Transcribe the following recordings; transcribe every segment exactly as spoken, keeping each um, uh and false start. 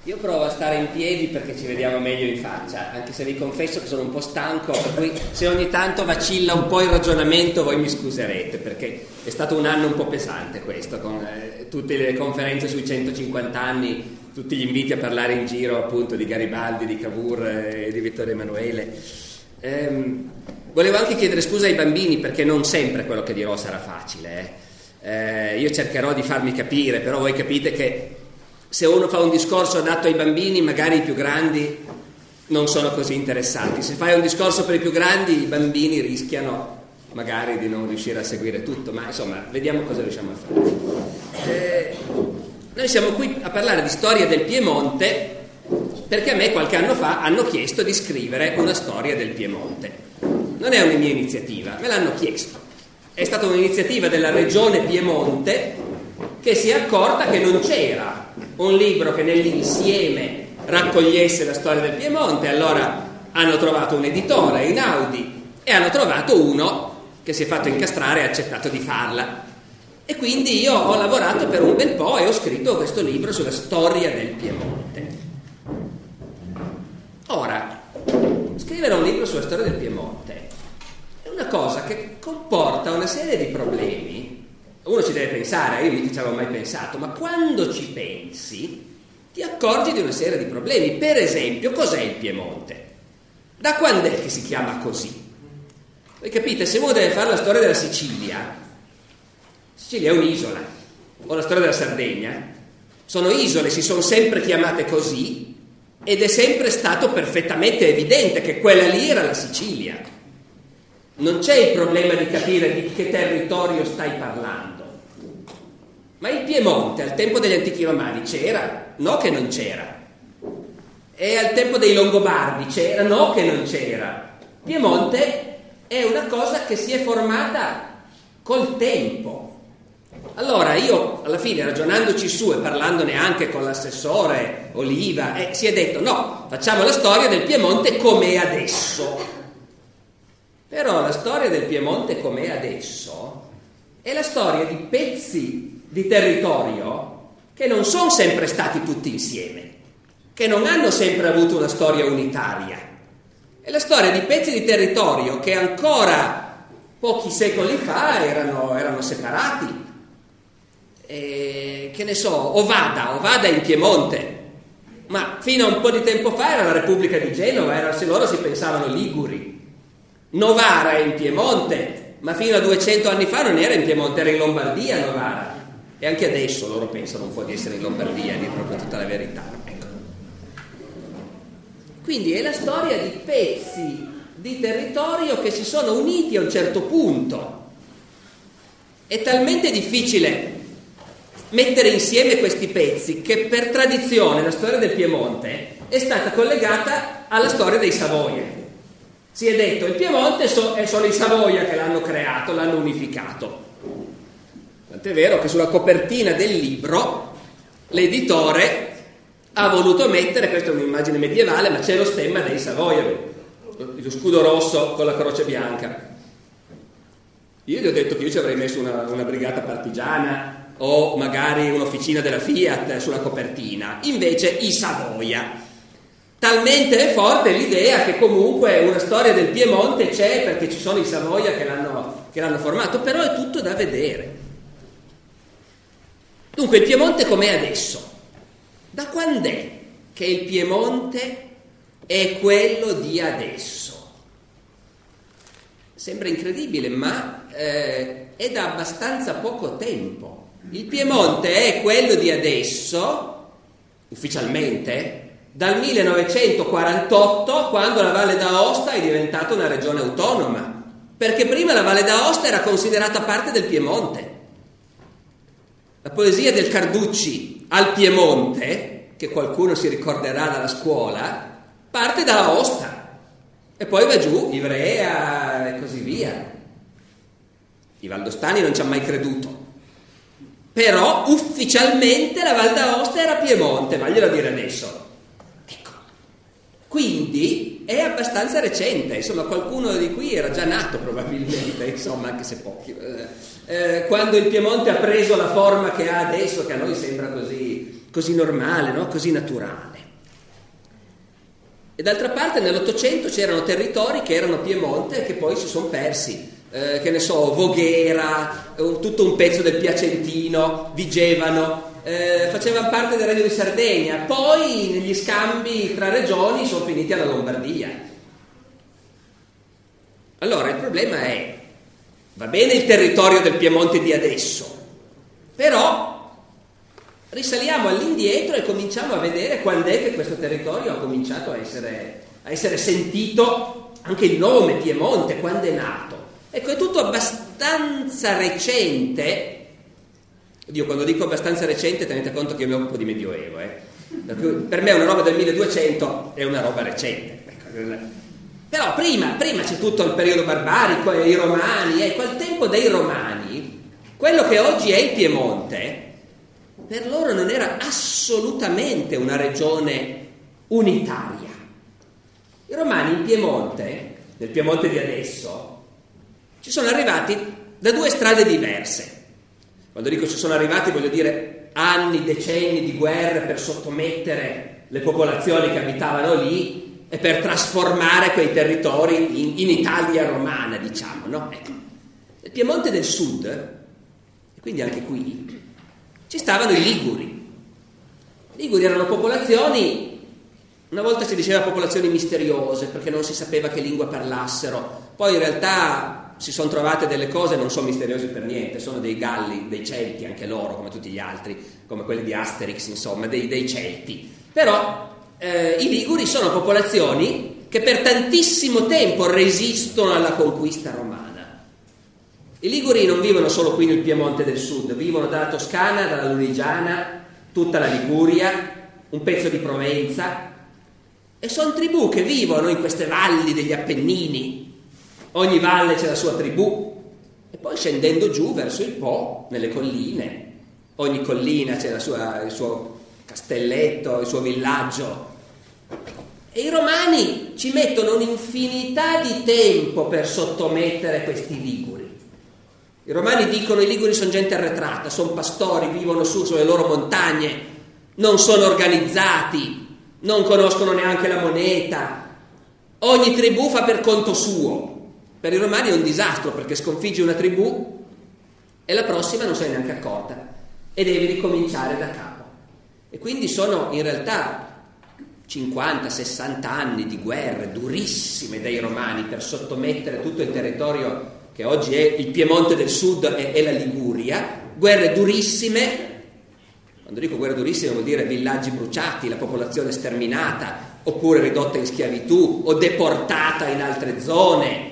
Io provo a stare in piedi perché ci vediamo meglio in faccia, anche se vi confesso che sono un po' stanco, per cui se ogni tanto vacilla un po' il ragionamento voi mi scuserete, perché è stato un anno un po' pesante questo, con eh, tutte le conferenze sui centocinquanta anni, tutti gli inviti a parlare in giro appunto di Garibaldi, di Cavour e di Vittorio Emanuele. Ehm, volevo anche chiedere scusa ai bambini perché non sempre quello che dirò sarà facile. Eh. Eh, io cercherò di farmi capire, però voi capite che se uno fa un discorso adatto ai bambini, magari i più grandi non sono così interessati. Se fai un discorso per i più grandi, i bambini rischiano magari di non riuscire a seguire tutto, ma insomma, vediamo cosa riusciamo a fare. Eh, noi siamo qui a parlare di storia del Piemonte perché a me qualche anno fa hanno chiesto di scrivere una storia del Piemonte. Non è una mia iniziativa, me l'hanno chiesto. È stata un'iniziativa della regione Piemonte che si è accorta che non c'era un libro che nell'insieme raccogliesse la storia del Piemonte, allora hanno trovato un editore, Einaudi, e hanno trovato uno che si è fatto incastrare e ha accettato di farla. E quindi io ho lavorato per un bel po' e ho scritto questo libro sulla storia del Piemonte. Ora, scrivere un libro sulla storia del Piemonte è una cosa che comporta una serie di problemi. Uno ci deve pensare, io mica ci avevo mai pensato, ma quando ci pensi ti accorgi di una serie di problemi. Per esempio, cos'è il Piemonte? Da quando è che si chiama così? Voi capite, se uno deve fare la storia della Sicilia, Sicilia è un'isola, o la storia della Sardegna, sono isole, si sono sempre chiamate così ed è sempre stato perfettamente evidente che quella lì era la Sicilia. Non c'è il problema di capire di che territorio stai parlando. Ma il Piemonte al tempo degli antichi romani c'era? No che non c'era. E al tempo dei Longobardi c'era? No che non c'era. Piemonte è una cosa che si è formata col tempo. Allora io alla fine, ragionandoci su e parlandone anche con l'assessore Oliva, eh, si è detto no, facciamo la storia del Piemonte com'è adesso. Però la storia del Piemonte com'è adesso è la storia di pezzi di territorio che non sono sempre stati tutti insieme, che non hanno sempre avuto una storia unitaria. È la storia di pezzi di territorio che ancora pochi secoli fa erano, erano separati. E, che ne so, Ovada, Ovada in Piemonte, ma fino a un po' di tempo fa era la Repubblica di Genova, era, se loro si pensavano liguri. Novara è in Piemonte, ma fino a duecento anni fa non era in Piemonte, era in Lombardia Novara. E anche adesso loro pensano un po' di essere in Lombardia, di proprio tutta la verità. Ecco. Quindi è la storia di pezzi di territorio che si sono uniti a un certo punto. È talmente difficile mettere insieme questi pezzi che per tradizione la storia del Piemonte è stata collegata alla storia dei Savoia. Si è detto il Piemonte so, sono i Savoia che l'hanno creato, l'hanno unificato. Tant'è vero che sulla copertina del libro l'editore ha voluto mettere, questa è un'immagine medievale, ma c'è lo stemma dei Savoia, lo scudo rosso con la croce bianca. Io gli ho detto che io ci avrei messo una, una brigata partigiana o magari un'officina della Fiat sulla copertina, invece i Savoia. Talmente è forte l'idea che comunque una storia del Piemonte c'è perché ci sono i Savoia che l'hanno, che l'hanno formato, però è tutto da vedere. Dunque il Piemonte com'è adesso? Da quando è che il Piemonte è quello di adesso? Sembra incredibile, ma eh, è da abbastanza poco tempo. Il Piemonte è quello di adesso, ufficialmente, dal millenovecentoquarantotto, quando la Valle d'Aosta è diventata una regione autonoma, perché prima la Valle d'Aosta era considerata parte del Piemonte. La poesia del Carducci al Piemonte, che qualcuno si ricorderà dalla scuola, parte da Aosta e poi va giù, Ivrea e così via. I valdostani non ci hanno mai creduto, però ufficialmente la Val d'Aosta era Piemonte, vaglielo dire adesso. Ecco, quindi è abbastanza recente, insomma qualcuno di qui era già nato probabilmente, insomma anche se pochi, eh, quando il Piemonte ha preso la forma che ha adesso, che a noi sembra così così normale, no? Così naturale. E d'altra parte nell'Ottocento c'erano territori che erano Piemonte e che poi si sono persi, eh, che ne so, Voghera, un, tutto un pezzo del Piacentino, Vigevano, eh, facevano parte del Regno di Sardegna, poi negli scambi tra regioni sono finiti alla Lombardia. Allora il problema è, va bene il territorio del Piemonte di adesso, però risaliamo all'indietro e cominciamo a vedere quando è che questo territorio ha cominciato a essere, a essere sentito, anche il nome Piemonte, quando è nato. Ecco, è tutto abbastanza recente. Oddio, quando dico abbastanza recente tenete conto che io mi occupo di Medioevo, eh? Per me una roba del milleduecento è una roba recente. Però prima, prima c'è tutto il periodo barbarico e i romani, ecco, al tempo dei romani, quello che oggi è il Piemonte per loro non era assolutamente una regione unitaria. I romani in Piemonte, nel Piemonte di adesso, ci sono arrivati da due strade diverse. Quando dico ci sono arrivati voglio dire anni, decenni di guerre per sottomettere le popolazioni che abitavano lì e per trasformare quei territori in, in Italia romana, diciamo, no? Ecco. Nel Piemonte del Sud, e quindi anche qui, ci stavano i Liguri. I Liguri erano popolazioni, una volta si diceva popolazioni misteriose perché non si sapeva che lingua parlassero, poi in realtà si sono trovate delle cose non sono misteriose per niente, sono dei Galli, dei Celti anche loro, come tutti gli altri, come quelli di Asterix, insomma, dei, dei Celti. Però eh, i Liguri sono popolazioni che per tantissimo tempo resistono alla conquista romana. I Liguri non vivono solo qui nel Piemonte del Sud, vivono dalla Toscana, dalla Lunigiana, tutta la Liguria, un pezzo di Provenza, e sono tribù che vivono in queste valli degli Appennini. Ogni valle c'è la sua tribù, e poi scendendo giù verso il Po, nelle colline, ogni collina c'è la sua, il suo castelletto, il suo villaggio. E i romani ci mettono un'infinità di tempo per sottomettere questi Liguri. I romani dicono i Liguri sono gente arretrata, sono pastori, vivono su sulle loro montagne, non sono organizzati, non conoscono neanche la moneta, ogni tribù fa per conto suo. Per i romani è un disastro perché sconfiggi una tribù e la prossima non se ne è neanche accorta e devi ricominciare da capo. E quindi sono in realtà cinquanta sessanta anni di guerre durissime dei romani per sottomettere tutto il territorio che oggi è il Piemonte del Sud e, e la Liguria, guerre durissime. Quando dico guerre durissime vuol dire villaggi bruciati, la popolazione sterminata, oppure ridotta in schiavitù o deportata in altre zone.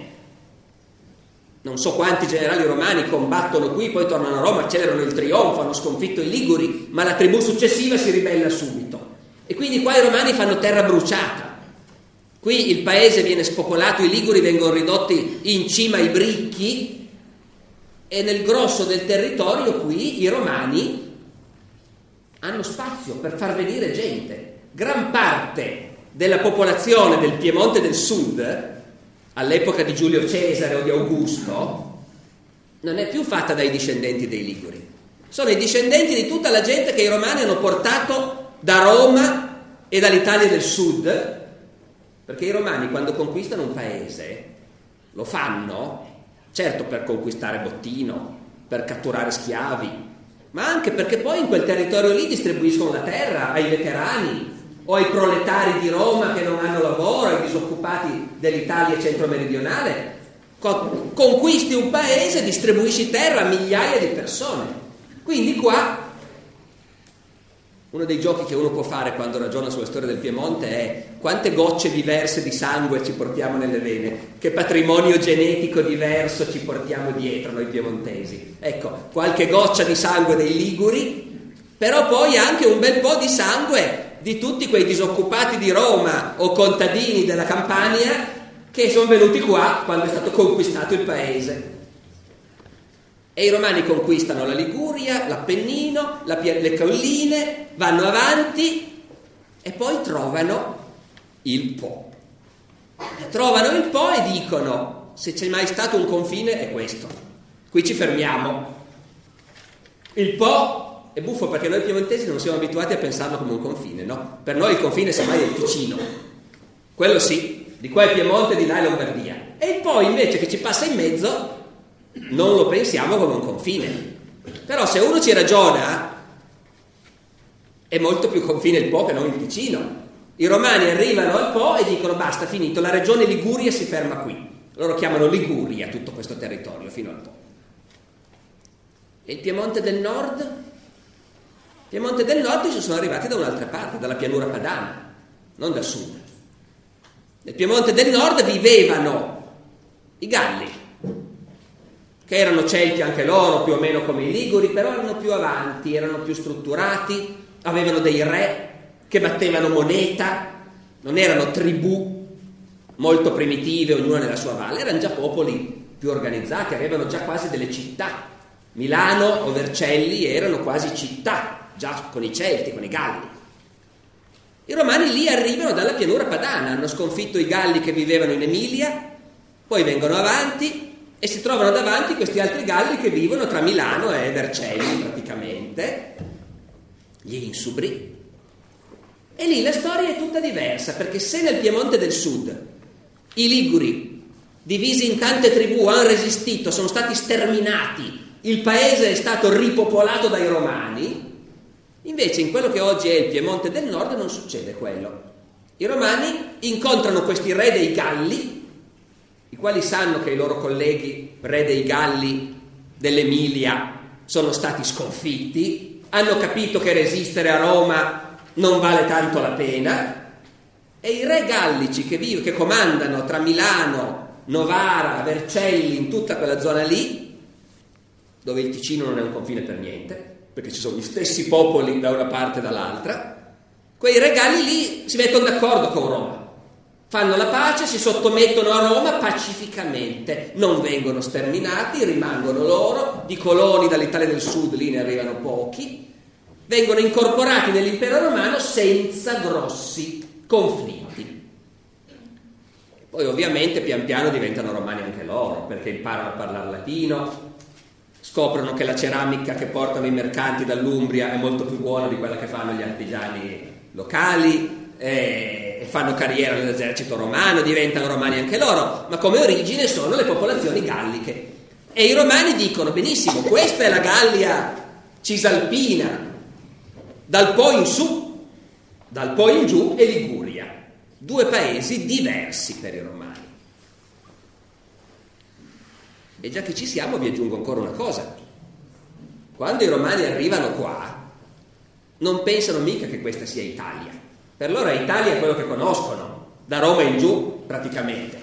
Non so quanti generali romani combattono qui, poi tornano a Roma, celebrano il trionfo, hanno sconfitto i Liguri, ma la tribù successiva si ribella subito. E quindi qua i romani fanno terra bruciata. Qui il paese viene spopolato, i Liguri vengono ridotti in cima ai bricchi e nel grosso del territorio qui i romani hanno spazio per far venire gente. Gran parte della popolazione del Piemonte del Sud, all'epoca di Giulio Cesare o di Augusto, non è più fatta dai discendenti dei Liguri. Sono i discendenti di tutta la gente che i romani hanno portato da Roma e dall'Italia del Sud, perché i romani quando conquistano un paese lo fanno certo per conquistare bottino, per catturare schiavi, ma anche perché poi in quel territorio lì distribuiscono la terra ai veterani o ai proletari di Roma che non hanno lavoro, ai disoccupati dell'Italia centro-meridionale. Conquisti un paese, distribuisci terra a migliaia di persone. Quindi qua uno dei giochi che uno può fare quando ragiona sulla storia del Piemonte è quante gocce diverse di sangue ci portiamo nelle vene, che patrimonio genetico diverso ci portiamo dietro noi piemontesi. Ecco, qualche goccia di sangue dei Liguri, però poi anche un bel po' di sangue di tutti quei disoccupati di Roma o contadini della Campania che sono venuti qua quando è stato conquistato il paese. E i romani conquistano la Liguria, l'Appennino, la, le colline, vanno avanti e poi trovano il Po. Trovano il Po e dicono: se c'è mai stato un confine è questo, qui ci fermiamo. Il Po è buffo perché noi piemontesi non siamo abituati a pensarlo come un confine, no? Per noi il confine semmai è il Ticino, quello sì, di qua è Piemonte, di là è Lombardia, e poi invece che ci passa in mezzo non lo pensiamo come un confine. Però se uno ci ragiona è molto più confine il Po che non il Ticino. I romani arrivano al Po e dicono basta, finito, la regione Liguria si ferma qui. Loro chiamano Liguria tutto questo territorio fino al Po. E il Piemonte del Nord? Il Piemonte del Nord ci sono arrivati da un'altra parte, dalla pianura padana, non da sud. Nel Piemonte del Nord vivevano i Galli, che erano Celti anche loro, più o meno come i Liguri, però erano più avanti, erano più strutturati, avevano dei re che battevano moneta, non erano tribù molto primitive, ognuna nella sua valle, erano già popoli più organizzati, avevano già quasi delle città. Milano o Vercelli erano quasi città, già con i Celti, con i Galli. I Romani lì arrivano dalla pianura padana, hanno sconfitto i Galli che vivevano in Emilia, poi vengono avanti e si trovano davanti questi altri Galli che vivono tra Milano e Vercelli praticamente, gli Insubri. E lì la storia è tutta diversa, perché se nel Piemonte del Sud i Liguri, divisi in tante tribù, hanno resistito, sono stati sterminati, il paese è stato ripopolato dai Romani, invece in quello che oggi è il Piemonte del Nord non succede quello. I Romani incontrano questi re dei Galli, i quali sanno che i loro colleghi re dei Galli dell'Emilia sono stati sconfitti, hanno capito che resistere a Roma non vale tanto la pena, e i re gallici che, vivono, che comandano tra Milano, Novara, Vercelli, in tutta quella zona lì, dove il Ticino non è un confine per niente, perché ci sono gli stessi popoli da una parte e dall'altra, quei re galli lì si mettono d'accordo con Roma, fanno la pace, si sottomettono a Roma pacificamente, non vengono sterminati, rimangono loro, di coloni dall'Italia del Sud lì ne arrivano pochi, vengono incorporati nell'impero romano senza grossi conflitti. Poi ovviamente pian piano diventano romani anche loro, perché imparano a parlare latino, scoprono che la ceramica che portano i mercanti dall'Umbria è molto più buona di quella che fanno gli artigiani locali, e fanno carriera nell'esercito romano, diventano romani anche loro, ma come origine sono le popolazioni galliche. E i romani dicono benissimo, questa è la Gallia Cisalpina, dal Po in su, dal Po in giù e Liguria, due paesi diversi per i romani. E già che ci siamo vi aggiungo ancora una cosa: quando i romani arrivano qua non pensano mica che questa sia Italia, per loro Italia è quello che conoscono, da Roma in giù praticamente.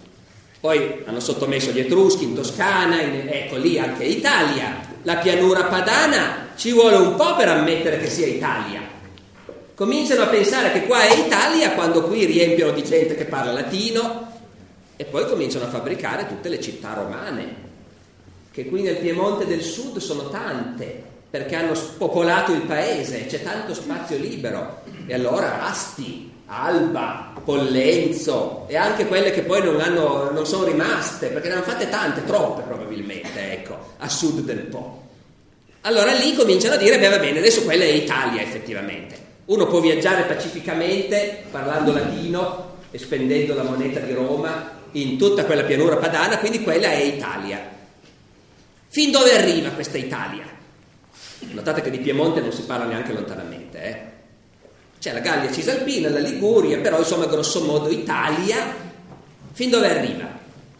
Poi hanno sottomesso gli Etruschi in Toscana, in, ecco lì anche Italia. La pianura padana ci vuole un po' per ammettere che sia Italia. Cominciano a pensare che qua è Italia quando qui riempiono di gente che parla latino, e poi cominciano a fabbricare tutte le città romane, che qui nel Piemonte del Sud sono tante, perché hanno popolato il paese, c'è tanto spazio libero. E allora Asti, Alba, Pollenzo, e anche quelle che poi non, hanno, non sono rimaste, perché ne hanno fatte tante, troppe probabilmente, ecco, a sud del Po. Allora lì cominciano a dire, beh va bene, adesso quella è Italia effettivamente. Uno può viaggiare pacificamente, parlando latino e spendendo la moneta di Roma in tutta quella pianura padana, quindi quella è Italia. Fin dove arriva questa Italia? Notate che di Piemonte non si parla neanche lontanamente, eh? C'è la Gallia Cisalpina, la Liguria, però insomma grosso modo Italia. Fin dove arriva?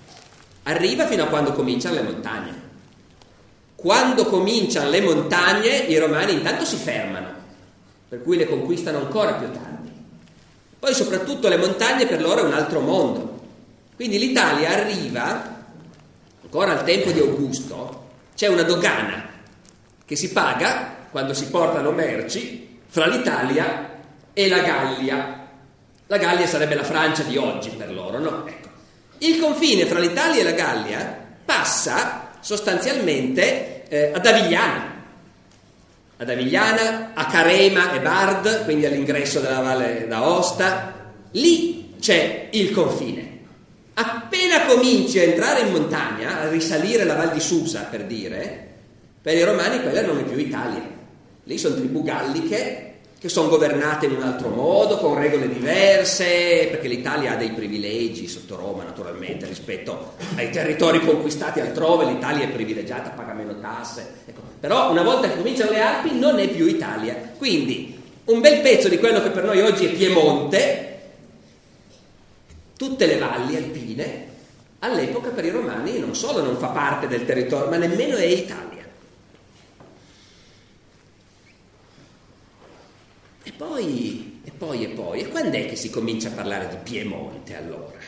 Arriva fino a quando cominciano le montagne. Quando cominciano le montagne i romani intanto si fermano, per cui le conquistano ancora più tardi. Poi soprattutto le montagne per loro è un altro mondo. Quindi l'Italia arriva, ancora al tempo di Augusto, c'è una dogana che si paga quando si portano merci fra l'Italia e la Gallia. La Gallia sarebbe la Francia di oggi per loro, no? Ecco. Il confine fra l'Italia e la Gallia passa sostanzialmente eh, ad Avigliana. Ad Avigliana, a Carema e Bard, quindi all'ingresso della Valle d'Aosta. Lì c'è il confine. Appena cominci a entrare in montagna, a risalire la Val di Susa, per dire, per i romani quella non è più Italia. Lì sono tribù galliche che sono governate in un altro modo, con regole diverse, perché l'Italia ha dei privilegi sotto Roma naturalmente rispetto ai territori conquistati altrove. L'Italia è privilegiata, paga meno tasse, ecco. Però una volta che cominciano le Alpi non è più Italia, quindi un bel pezzo di quello che per noi oggi è Piemonte, tutte le valli alpine, all'epoca per i romani non solo non fa parte del territorio, ma nemmeno è Italia. E poi, e poi, e poi, e quando è che si comincia a parlare di Piemonte allora?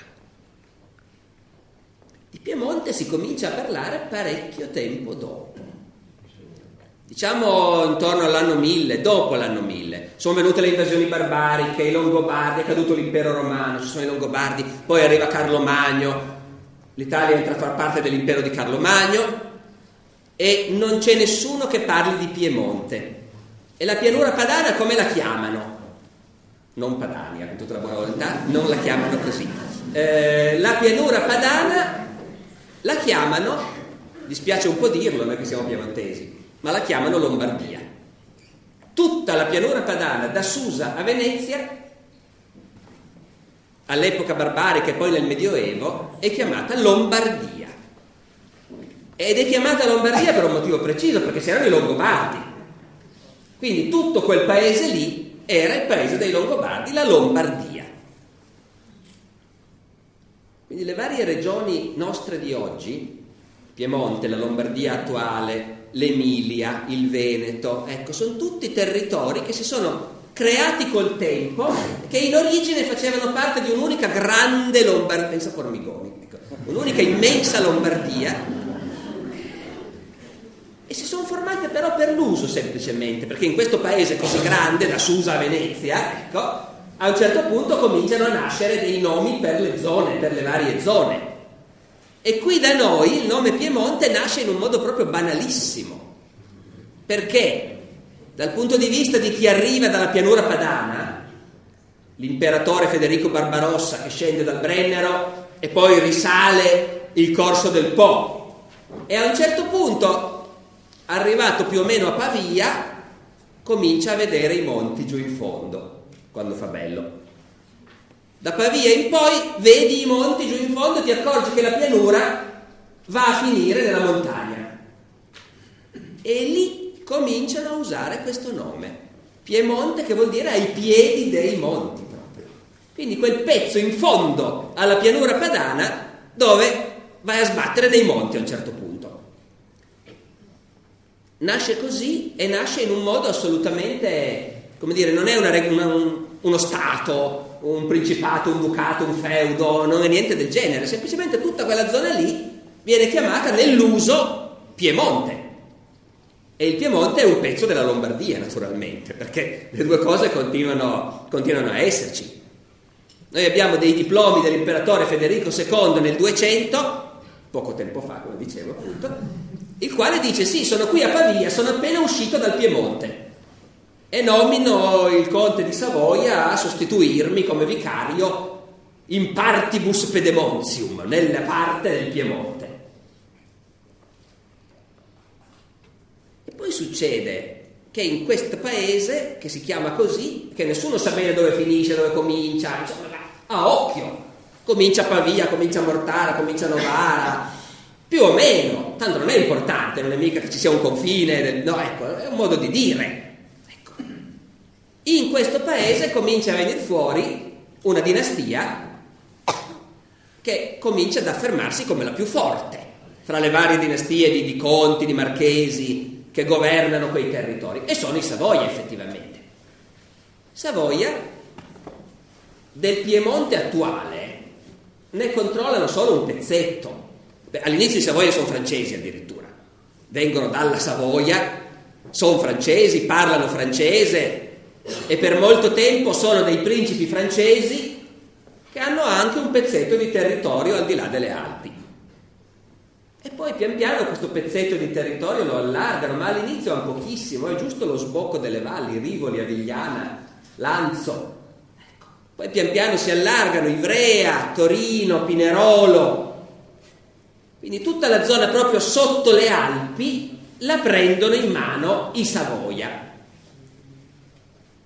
Di Piemonte si comincia a parlare parecchio tempo dopo. Diciamo intorno all'anno mille, dopo l'anno mille. Sono venute le invasioni barbariche, i Longobardi, è caduto l'impero romano, ci sono i Longobardi, poi arriva Carlo Magno, l'Italia entra a far parte dell'impero di Carlo Magno e non c'è nessuno che parli di Piemonte. E la pianura padana come la chiamano? Non Padania, con tutta la buona volontà, non la chiamano così. Eh, la pianura padana la chiamano, dispiace un po' dirlo, noi che siamo piemontesi, ma la chiamano Lombardia. Tutta la pianura padana, da Susa a Venezia, all'epoca barbarica e poi nel Medioevo, è chiamata Lombardia. Ed è chiamata Lombardia per un motivo preciso, perché c'erano i Longobardi. Quindi tutto quel paese lì era il paese dei Longobardi, la Lombardia. Quindi le varie regioni nostre di oggi, Piemonte, la Lombardia attuale, l'Emilia, il Veneto, ecco, sono tutti territori che si sono creati col tempo, che in origine facevano parte di un'unica grande Lombardia, pensa Formigoni, ecco, un'unica immensa Lombardia, e si sono formate però per l'uso semplicemente, perché in questo paese così grande, da Susa a Venezia, ecco, a un certo punto cominciano a nascere dei nomi per le zone, per le varie zone. E qui da noi il nome Piemonte nasce in un modo proprio banalissimo, perché dal punto di vista di chi arriva dalla pianura padana, l'imperatore Federico Barbarossa che scende dal Brennero e poi risale il corso del Po, e a un certo punto, arrivato più o meno a Pavia, comincia a vedere i monti giù in fondo, quando fa bello. Da Pavia in poi vedi i monti giù in fondo e ti accorgi che la pianura va a finire nella montagna. E lì cominciano a usare questo nome, Piemonte, che vuol dire ai piedi dei monti proprio. Quindi quel pezzo in fondo alla pianura padana dove vai a sbattere dei monti a un certo punto. Nasce così e nasce in un modo assolutamente, come dire, non è una, una, un, uno stato, un principato, un ducato, un feudo, non è niente del genere, semplicemente tutta quella zona lì viene chiamata nell'uso Piemonte. E il Piemonte è un pezzo della Lombardia, naturalmente, perché le due cose continuano, continuano a esserci. Noi abbiamo dei diplomi dell'imperatore Federico secondo nel duecento, poco tempo fa, come dicevo appunto, il quale dice: sì, sono qui a Pavia, sono appena uscito dal Piemonte e nomino il conte di Savoia a sostituirmi come vicario in partibus Pedemontium, nella parte del Piemonte. E poi succede che in questo paese, che si chiama così, che nessuno sa bene dove finisce, dove comincia, insomma, a occhio, comincia a Pavia, comincia a Mortara, comincia a Novara, più o meno, tanto non è importante, non è mica che ci sia un confine, no, ecco, è un modo di dire. Ecco. In questo paese comincia a venire fuori una dinastia che comincia ad affermarsi come la più forte fra le varie dinastie di, di conti, di marchesi che governano quei territori, e sono i Savoia effettivamente. Savoia del Piemonte attuale ne controllano solo un pezzetto. Beh, all'inizio i Savoia sono francesi addirittura, vengono dalla Savoia, sono francesi, parlano francese e per molto tempo sono dei principi francesi che hanno anche un pezzetto di territorio al di là delle Alpi. E poi pian piano questo pezzetto di territorio lo allargano, ma all'inizio hanno pochissimo, è giusto lo sbocco delle valli, Rivoli, Avigliana, Lanzo. Ecco. Poi pian piano si allargano Ivrea, Torino, Pinerolo. Quindi tutta la zona proprio sotto le Alpi la prendono in mano i Savoia.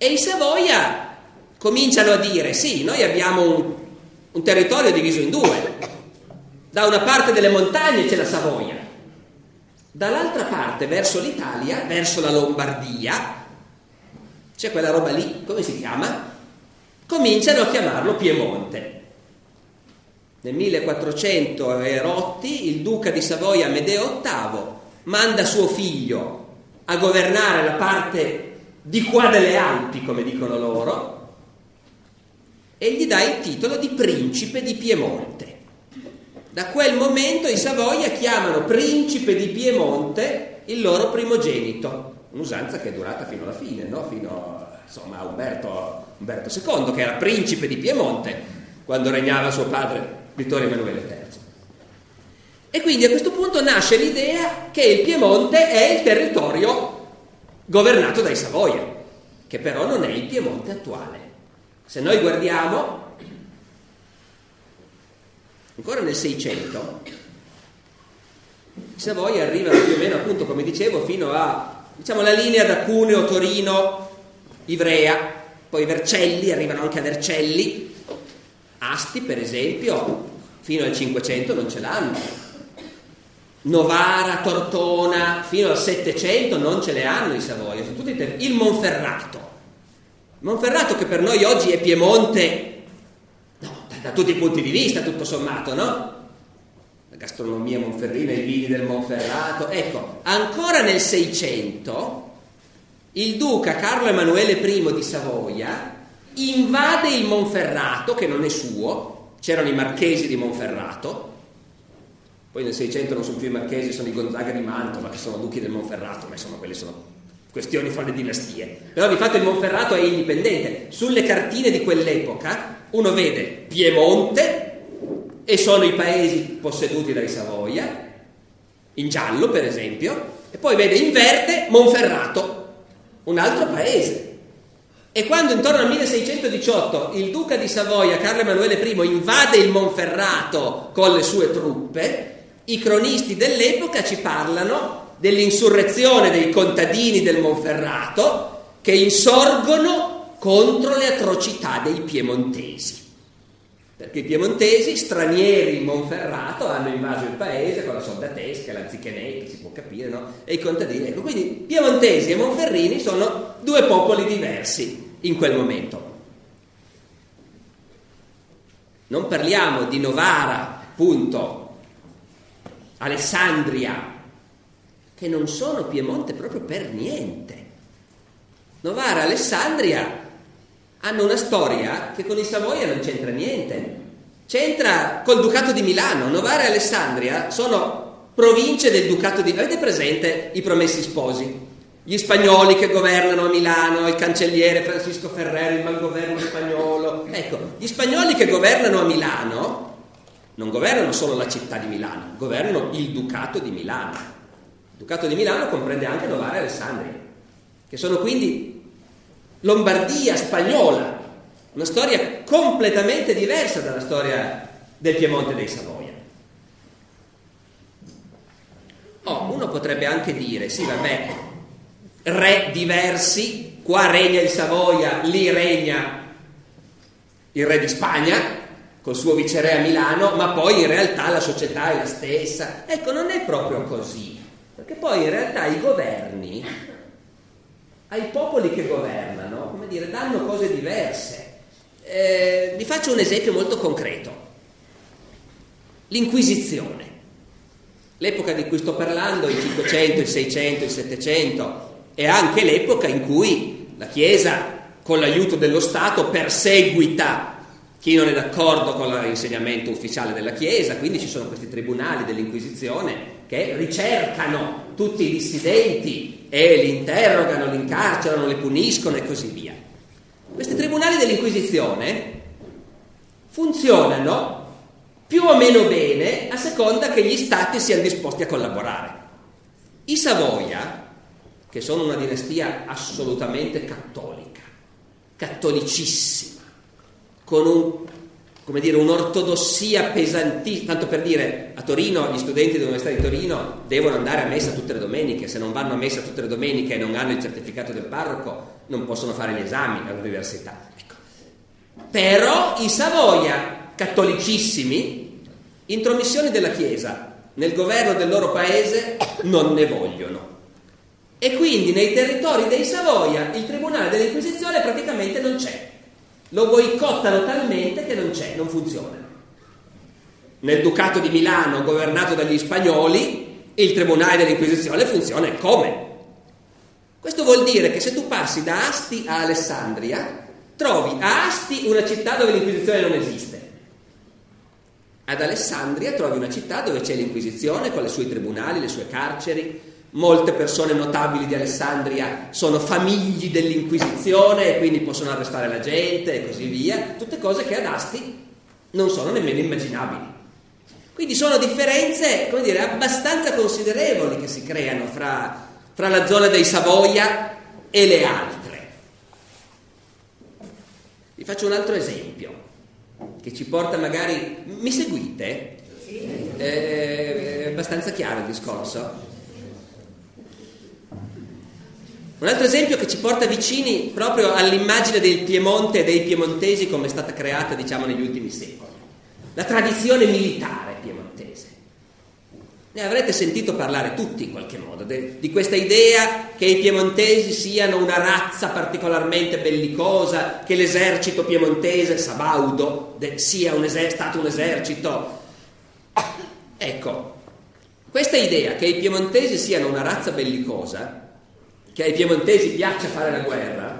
E i Savoia cominciano a dire: sì, noi abbiamo un, un territorio diviso in due. Da una parte delle montagne c'è la Savoia, dall'altra parte, verso l'Italia, verso la Lombardia, c'è quella roba lì, come si chiama? Cominciano a chiamarlo Piemonte. Nel millequattrocento e rotti il duca di Savoia Amedeo ottavo manda suo figlio a governare la parte di qua delle Alpi, come dicono loro, e gli dà il titolo di principe di Piemonte. Da quel momento i Savoia chiamano principe di Piemonte il loro primogenito, un'usanza che è durata fino alla fine, no? Fino insomma a Umberto, Umberto secondo, che era principe di Piemonte quando regnava suo padre Vittorio Emanuele terzo. E quindi a questo punto nasce l'idea che il Piemonte è il territorio governato dai Savoia, che però non è il Piemonte attuale. Se noi guardiamo, ancora nel Seicento, i Savoia arrivano più o meno, appunto, come dicevo, fino a, diciamo, la linea da Cuneo, Torino, Ivrea, poi Vercelli, arrivano anche a Vercelli. Asti, per esempio, fino al Cinquecento non ce l'hanno. Novara, Tortona, fino al Settecento non ce le hanno i Savoia. Sono tutti ter- il Monferrato. Monferrato, che per noi oggi è Piemonte, no, da, da tutti i punti di vista, tutto sommato, no? La gastronomia monferrina, i vini del Monferrato. Ecco, ancora nel Seicento il duca Carlo Emanuele I di Savoia invade il Monferrato, che non è suo, c'erano i marchesi di Monferrato, poi nel Seicento non sono più i marchesi, sono i Gonzaga di Mantova, che sono duchi del Monferrato, ma insomma quelle sono questioni fra le dinastie. Però di fatto il Monferrato è indipendente. Sulle cartine di quell'epoca uno vede Piemonte, e sono i paesi posseduti dai Savoia, in giallo per esempio, e poi vede in verde Monferrato, un altro paese. E quando intorno al milleseicentodiciotto il duca di Savoia, Carlo Emanuele I, invade il Monferrato con le sue truppe, i cronisti dell'epoca ci parlano dell'insurrezione dei contadini del Monferrato che insorgono contro le atrocità dei piemontesi. Perché i piemontesi, stranieri in Monferrato, hanno invaso il paese con la soldatesca, l'anzichenei, che si può capire, no? E i contadini. Ecco, quindi piemontesi e monferrini sono due popoli diversi in quel momento. Non parliamo di Novara, appunto, Alessandria, che non sono Piemonte proprio per niente. Novara e Alessandria hanno una storia che con i Savoia non c'entra niente. C'entra col Ducato di Milano. Novara e Alessandria sono province del Ducato di Milano. Avete presente i Promessi Sposi? Gli spagnoli che governano a Milano, il cancelliere Francisco Ferrer, il malgoverno spagnolo. Ecco, gli spagnoli che governano a Milano non governano solo la città di Milano, governano il Ducato di Milano. Il Ducato di Milano comprende anche Novara e Alessandria, che sono quindi Lombardia spagnola, una storia completamente diversa dalla storia del Piemonte dei Savoia. Oh, uno potrebbe anche dire, sì vabbè, re diversi, qua regna il Savoia, lì regna il re di Spagna, col suo viceré a Milano, ma poi in realtà la società è la stessa. Ecco, non è proprio così, perché poi in realtà i governi, ai popoli che governano, come dire, danno cose diverse. Eh, vi faccio un esempio molto concreto. L'Inquisizione. L'epoca di cui sto parlando, il Cinquecento, il Seicento, il Settecento, è anche l'epoca in cui la Chiesa, con l'aiuto dello Stato, perseguita chi non è d'accordo con l'insegnamento ufficiale della Chiesa, quindi ci sono questi tribunali dell'Inquisizione che ricercano tutti i dissidenti e li interrogano, li incarcerano, li puniscono e così via. Questi tribunali dell'Inquisizione funzionano più o meno bene a seconda che gli stati siano disposti a collaborare. I Savoia, che sono una dinastia assolutamente cattolica, cattolicissima, con un come dire, un'ortodossia pesantissima. Tanto per dire, a Torino gli studenti dell'Università di Torino devono andare a messa tutte le domeniche. Se non vanno a messa tutte le domeniche e non hanno il certificato del parroco, non possono fare gli esami all'università. Ecco. Però i Savoia, cattolicissimi, intromissioni della Chiesa nel governo del loro paese non ne vogliono. E quindi nei territori dei Savoia il tribunale dell'Inquisizione praticamente non c'è. Lo boicottano talmente che non c'è, non funziona. Nel Ducato di Milano, governato dagli spagnoli, il tribunale dell'Inquisizione funziona e come? Questo vuol dire che se tu passi da Asti a Alessandria, trovi a Asti una città dove l'Inquisizione non esiste. Ad Alessandria trovi una città dove c'è l'Inquisizione con i suoi tribunali, le sue carceri. Molte persone notabili di Alessandria sono famigli dell'Inquisizione e quindi possono arrestare la gente e così via. Tutte cose che ad Asti non sono nemmeno immaginabili. Quindi sono differenze, come dire, abbastanza considerevoli che si creano fra, fra la zona dei Savoia e le altre. Vi faccio un altro esempio che ci porta magari... Mi seguite? Sì. È abbastanza chiaro il discorso? Un altro esempio che ci porta vicini proprio all'immagine del Piemonte e dei piemontesi come è stata creata, diciamo, negli ultimi secoli. La tradizione militare piemontese. Ne avrete sentito parlare tutti in qualche modo, de, di questa idea che i piemontesi siano una razza particolarmente bellicosa, che l'esercito piemontese, sabaudo, de, sia un eser- stato un esercito. Ecco, questa idea che i piemontesi siano una razza bellicosa, che ai piemontesi piaccia fare la guerra,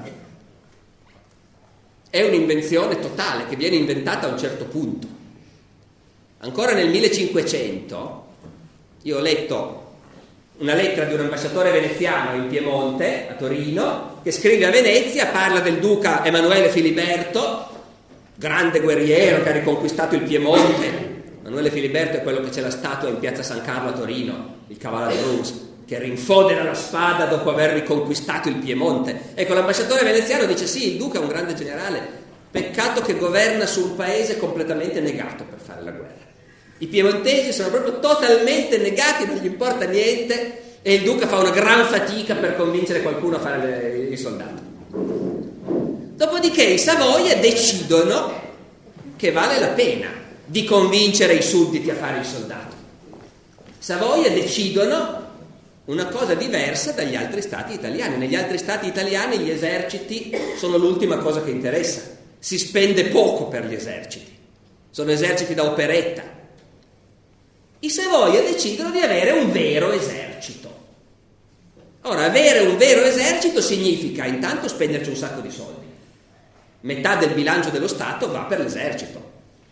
è un'invenzione totale che viene inventata a un certo punto. Ancora nel millecinquecento io ho letto una lettera di un ambasciatore veneziano in Piemonte, a Torino, che scrive a Venezia, parla del duca Emanuele Filiberto, grande guerriero che ha riconquistato il Piemonte. Emanuele Filiberto è quello che c'è la statua in piazza San Carlo a Torino, il cavallo Bruce, che rinfodera la spada dopo aver riconquistato il Piemonte. Ecco, l'ambasciatore veneziano dice sì, il duca è un grande generale, peccato che governa su un paese completamente negato per fare la guerra. I piemontesi sono proprio totalmente negati, non gli importa niente, e il duca fa una gran fatica per convincere qualcuno a fare il soldato. Dopodiché i Savoia decidono che vale la pena di convincere i sudditi a fare il soldato. I Savoia decidono una cosa diversa dagli altri stati italiani. Negli altri stati italiani gli eserciti sono l'ultima cosa che interessa. Si spende poco per gli eserciti. Sono eserciti da operetta. I Savoia decidono di avere un vero esercito. Ora, avere un vero esercito significa intanto spenderci un sacco di soldi. Metà del bilancio dello Stato va per l'esercito.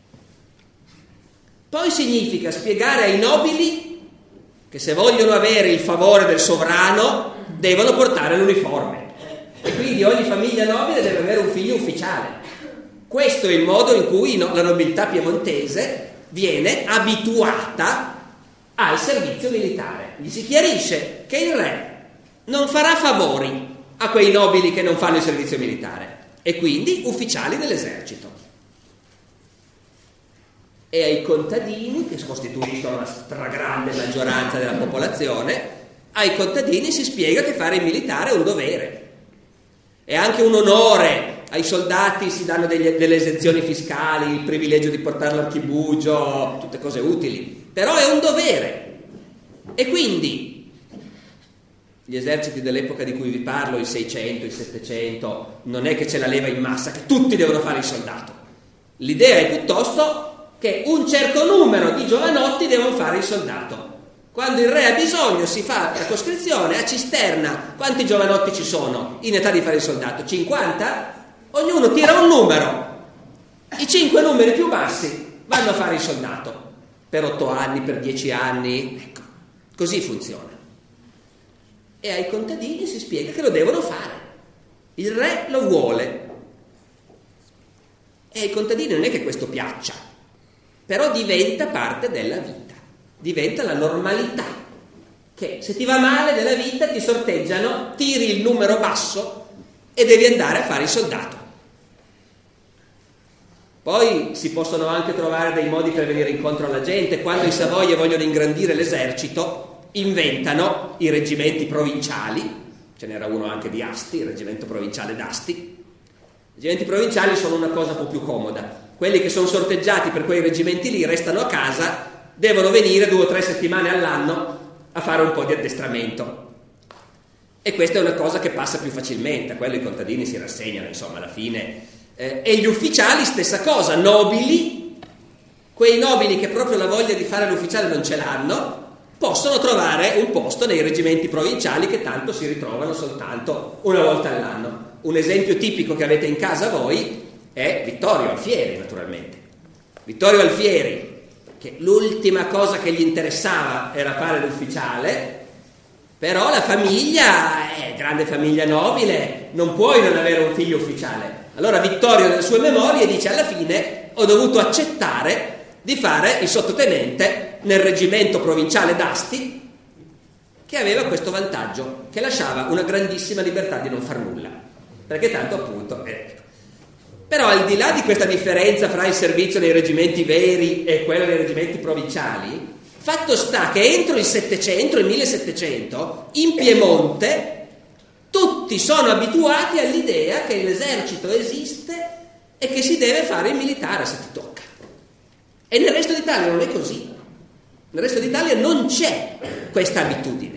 Poi significa spiegare ai nobili che se vogliono avere il favore del sovrano devono portare l'uniforme e quindi ogni famiglia nobile deve avere un figlio ufficiale. Questo è il modo in cui no, la nobiltà piemontese viene abituata al servizio militare. Gli si chiarisce che il re non farà favori a quei nobili che non fanno il servizio militare e quindi ufficiali dell'esercito. E ai contadini, che costituiscono la stragrande maggioranza della popolazione, ai contadini si spiega che fare il militare è un dovere. È anche un onore. Ai soldati si danno degli, delle esenzioni fiscali, il privilegio di portare l'archibugio, tutte cose utili. Però è un dovere. E quindi gli eserciti dell'epoca di cui vi parlo, il Seicento, il Settecento, non è che c'è la leva in massa, che tutti devono fare il soldato. L'idea è piuttosto che un certo numero di giovanotti devono fare il soldato. Quando il re ha bisogno si fa la coscrizione a cisterna. Quanti giovanotti ci sono in età di fare il soldato? cinquanta? Ognuno tira un numero. I cinque numeri più bassi vanno a fare il soldato. Per otto anni, per dieci anni. Ecco, così funziona. E ai contadini si spiega che lo devono fare. Il re lo vuole. E ai contadini non è che questo piaccia. Però diventa parte della vita, diventa la normalità, che se ti va male nella vita ti sorteggiano, tiri il numero basso e devi andare a fare il soldato. Poi si possono anche trovare dei modi per venire incontro alla gente. Quando i Savoia vogliono ingrandire l'esercito, inventano i reggimenti provinciali. Ce n'era uno anche di Asti, il reggimento provinciale d'Asti. I reggimenti provinciali sono una cosa un po' più comoda. Quelli che sono sorteggiati per quei reggimenti lì restano a casa, devono venire due o tre settimane all'anno a fare un po' di addestramento. E questa è una cosa che passa più facilmente, a quello i contadini si rassegnano, insomma, alla fine. Eh, e gli ufficiali, stessa cosa, nobili, quei nobili che proprio la voglia di fare l'ufficiale non ce l'hanno, possono trovare un posto nei reggimenti provinciali che tanto si ritrovano soltanto una volta all'anno. Un esempio tipico che avete in casa voi è Vittorio Alfieri, naturalmente. Vittorio Alfieri, che l'ultima cosa che gli interessava era fare l'ufficiale, però la famiglia è grande famiglia nobile, non puoi non avere un figlio ufficiale. Allora Vittorio nelle sue memorie dice: alla fine ho dovuto accettare di fare il sottotenente nel reggimento provinciale d'Asti, che aveva questo vantaggio, che lasciava una grandissima libertà di non far nulla, perché tanto appunto eh. Però al di là di questa differenza fra il servizio nei reggimenti veri e quello nei reggimenti provinciali, fatto sta che entro il settecento, il millesettecento, in Piemonte tutti sono abituati all'idea che l'esercito esiste e che si deve fare il militare se ti tocca. E nel resto d'Italia non è così. Nel resto d'Italia non c'è questa abitudine.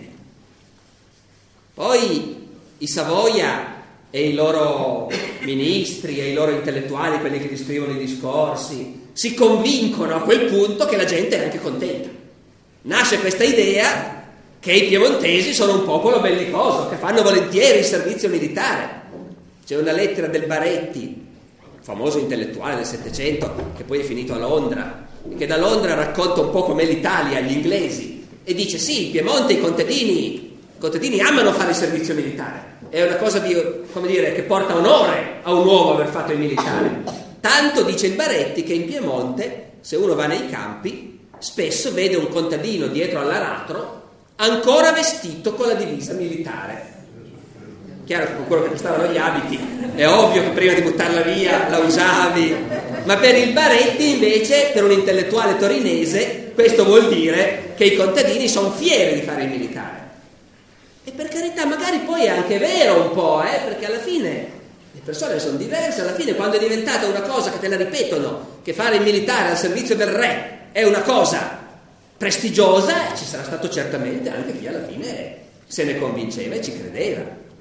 Poi i Savoia e i loro ministri e i loro intellettuali, quelli che ti scrivono i discorsi, si convincono a quel punto che la gente è anche contenta. Nasce questa idea che i piemontesi sono un popolo bellicoso, che fanno volentieri il servizio militare. C'è una lettera del Baretti, famoso intellettuale del Settecento, che poi è finito a Londra, che da Londra racconta un po' com'è l'Italia agli inglesi, e dice: sì, in Piemonte i contadini, i contadini amano fare il servizio militare, è una cosa di, come dire, che porta onore a un uomo aver fatto il militare. Tanto, dice il Baretti, che in Piemonte, se uno va nei campi, spesso vede un contadino dietro all'aratro ancora vestito con la divisa militare. Chiaro che con quello che costavano gli abiti è ovvio che prima di buttarla via la usavi, ma per il Baretti invece, per un intellettuale torinese, questo vuol dire che i contadini sono fieri di fare il militare. E per carità, magari poi è anche vero un po', eh, perché alla fine le persone sono diverse. Alla fine, quando è diventata una cosa che te la ripetono, che fare il militare al servizio del re è una cosa prestigiosa, ci sarà stato certamente anche chi alla fine se ne convinceva e ci credeva.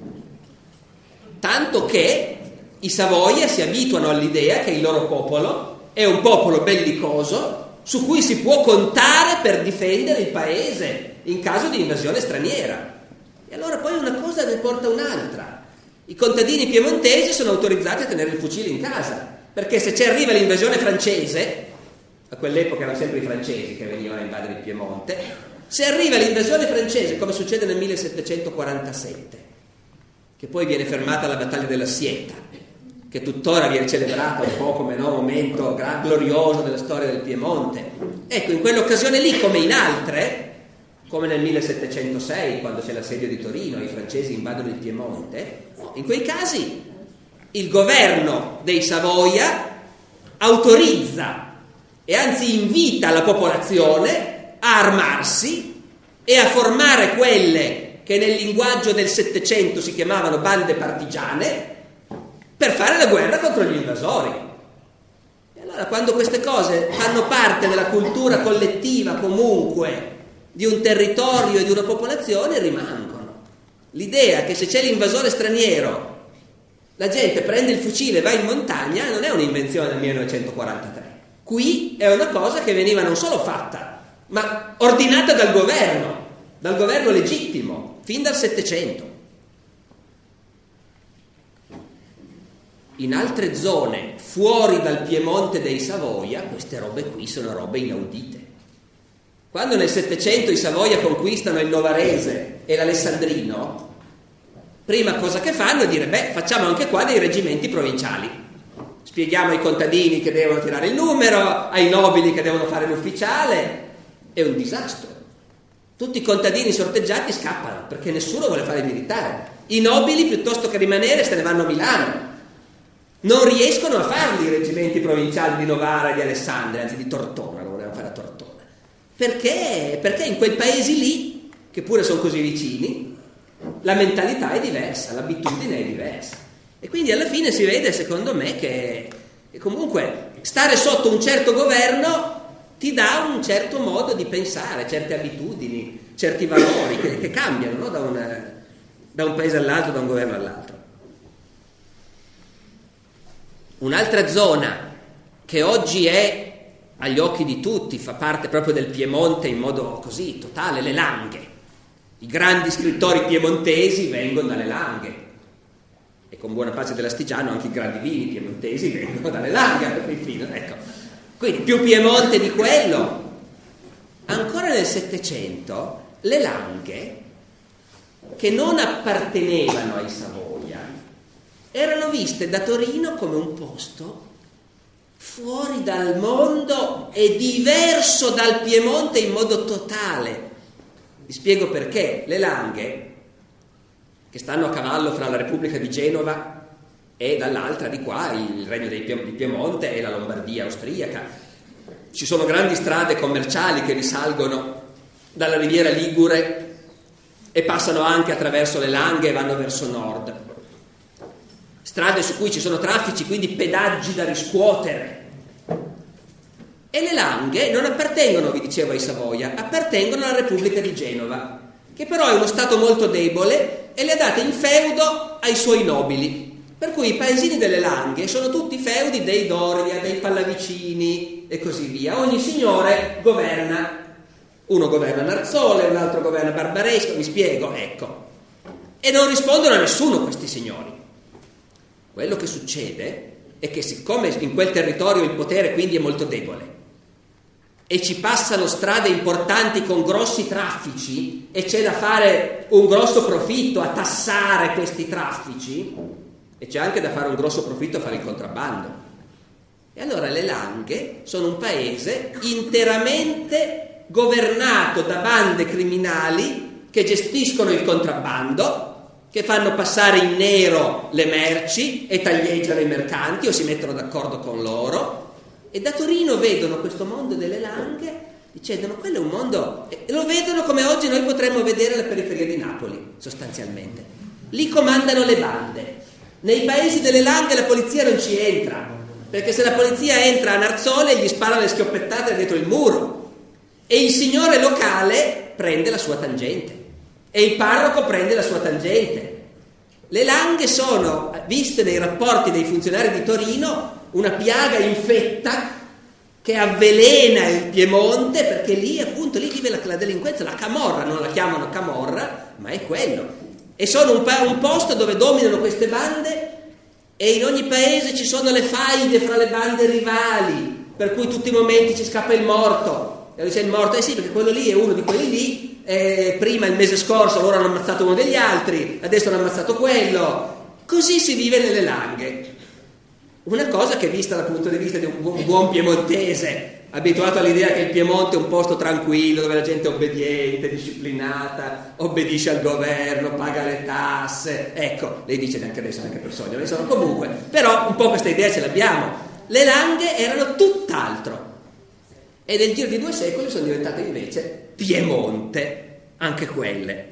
Tanto che i Savoia si abituano all'idea che il loro popolo è un popolo bellicoso su cui si può contare per difendere il paese in caso di invasione straniera. E allora poi una cosa ne porta un'altra. I contadini piemontesi sono autorizzati a tenere il fucile in casa, perché se ci arriva l'invasione francese, a quell'epoca erano sempre i francesi che venivano a invadere il Piemonte, se arriva l'invasione francese, come succede nel millesettecentoquarantasette, che poi viene fermata la battaglia della Sietta, che tuttora viene celebrata un po' come no, momento gra- glorioso della storia del Piemonte. Ecco, in quell'occasione lì, come in altre, come nel millesettecentosei, quando c'è l'assedio di Torino, i francesi invadono il Piemonte, in quei casi il governo dei Savoia autorizza e anzi invita la popolazione a armarsi e a formare quelle che nel linguaggio del Settecento si chiamavano bande partigiane per fare la guerra contro gli invasori. E allora, quando queste cose fanno parte della cultura collettiva comunque di un territorio e di una popolazione, rimangono. L'idea che se c'è l'invasore straniero la gente prende il fucile e va in montagna non è un'invenzione del millenovecentoquarantatré. Qui è una cosa che veniva non solo fatta, ma ordinata dal governo, dal governo legittimo, fin dal Settecento. In altre zone, fuori dal Piemonte dei Savoia, queste robe qui sono robe inaudite. Quando nel Settecento i Savoia conquistano il Novarese e l'Alessandrino, prima cosa che fanno è dire: beh, facciamo anche qua dei reggimenti provinciali. Spieghiamo ai contadini che devono tirare il numero, ai nobili che devono fare l'ufficiale. È un disastro. Tutti i contadini sorteggiati scappano perché nessuno vuole fare il militare. I nobili, piuttosto che rimanere, se ne vanno a Milano. Non riescono a farli i reggimenti presidenti provinciali di Novara e di Alessandria, anzi di Tortona, lo volevano fare a Tortona. Perché? Perché in quei paesi lì, che pure sono così vicini, la mentalità è diversa, l'abitudine è diversa. E quindi alla fine si vede, secondo me, che, che comunque stare sotto un certo governo ti dà un certo modo di pensare, certe abitudini, certi valori che, che cambiano, no? da, una, da un paese all'altro, da un governo all'altro. Un'altra zona che oggi è agli occhi di tutti, fa parte proprio del Piemonte in modo così totale, le Langhe. I grandi scrittori piemontesi vengono dalle Langhe, e con buona pace dell'Astigiano anche i grandi vini piemontesi vengono dalle Langhe, ecco. Quindi più Piemonte di quello. Ancora nel Settecento le Langhe, che non appartenevano ai Savoia, erano viste da Torino come un posto fuori dal mondo e diverso dal Piemonte in modo totale. Vi spiego perché. Le Langhe, che stanno a cavallo fra la Repubblica di Genova e dall'altra di qua il Regno di Piemonte e la Lombardia austriaca, ci sono grandi strade commerciali che risalgono dalla Riviera Ligure e passano anche attraverso le Langhe e vanno verso nord. Strade su cui ci sono traffici, quindi pedaggi da riscuotere. E le Langhe non appartengono, vi dicevo, ai Savoia, appartengono alla Repubblica di Genova, che però è uno stato molto debole e le ha date in feudo ai suoi nobili. Per cui i paesini delle Langhe sono tutti feudi dei Doria, dei Pallavicini e così via. Ogni signore governa. Uno governa Narzole, un altro governa Barbaresco, mi spiego, ecco. E non rispondono a nessuno questi signori. Quello che succede è che siccome in quel territorio il potere quindi è molto debole e ci passano strade importanti con grossi traffici e c'è da fare un grosso profitto a tassare questi traffici, e c'è anche da fare un grosso profitto a fare il contrabbando. E allora le Langhe sono un paese interamente governato da bande criminali che gestiscono il contrabbando, che fanno passare in nero le merci e taglieggiano i mercanti o si mettono d'accordo con loro, e da Torino vedono questo mondo delle Langhe dicendo quello è un mondo, e lo vedono come oggi noi potremmo vedere la periferia di Napoli, sostanzialmente. Lì comandano le bande. Nei paesi delle Langhe la polizia non ci entra, perché se la polizia entra a Narzole gli spara le schioppettate dietro il muro e il signore locale prende la sua tangente e il parroco prende la sua tangente. Le Langhe sono, viste nei rapporti dei funzionari di Torino, una piaga infetta che avvelena il Piemonte, perché lì appunto lì vive la, la delinquenza, la camorra, non la chiamano camorra, ma è quello. E sono un, pa- un posto dove dominano queste bande, e in ogni paese ci sono le faide fra le bande rivali, per cui tutti i momenti ci scappa il morto. E dice il morto, eh sì, perché quello lì è uno di quelli lì, eh, prima il mese scorso loro hanno ammazzato uno degli altri, adesso hanno ammazzato quello. Così si vive nelle Langhe. Una cosa che, vista dal punto di vista di un buon, un buon piemontese, abituato all'idea che il Piemonte è un posto tranquillo, dove la gente è obbediente, disciplinata, obbedisce al governo, paga le tasse, ecco, lei dice neanche adesso, neanche per sogno, ne sono comunque, però un po' questa idea ce l'abbiamo. Le Langhe erano tutt'altro, e nel giro di due secoli sono diventate invece Piemonte, anche quelle.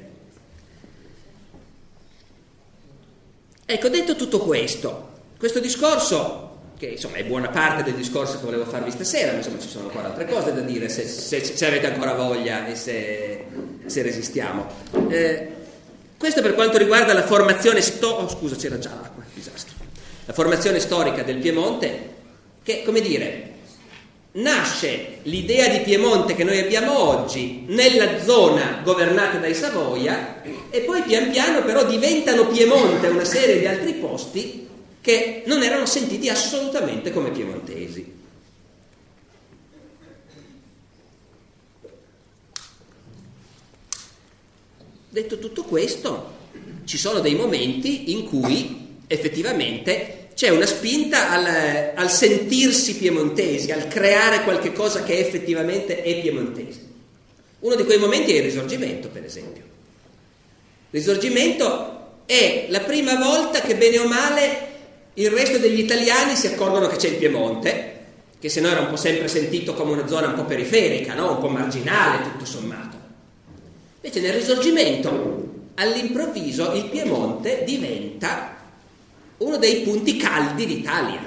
Ecco, detto tutto questo, questo discorso, che insomma è buona parte del discorso che volevo farvi stasera, ma insomma ci sono ancora altre cose da dire se, se, se avete ancora voglia e se, se resistiamo. Eh, questo per quanto riguarda la formazione sto- oh, scusa, c'era già l'acqua, disastro. La formazione storica del Piemonte, che, come dire, nasce l'idea di Piemonte che noi abbiamo oggi nella zona governata dai Savoia, e poi pian piano però diventano Piemonte una serie di altri posti che non erano sentiti assolutamente come piemontesi. Detto tutto questo, ci sono dei momenti in cui effettivamente c'è una spinta al, al sentirsi piemontesi, al creare qualche cosa che effettivamente è piemontese. Uno di quei momenti è il Risorgimento, per esempio. Il Risorgimento è la prima volta che, bene o male, Il resto degli italiani si accorgono che c'è il Piemonte, che se no era un po' sempre sentito come una zona un po' periferica, no? Un po' marginale, tutto sommato. Invece nel Risorgimento, all'improvviso, il Piemonte diventa uno dei punti caldi d'Italia.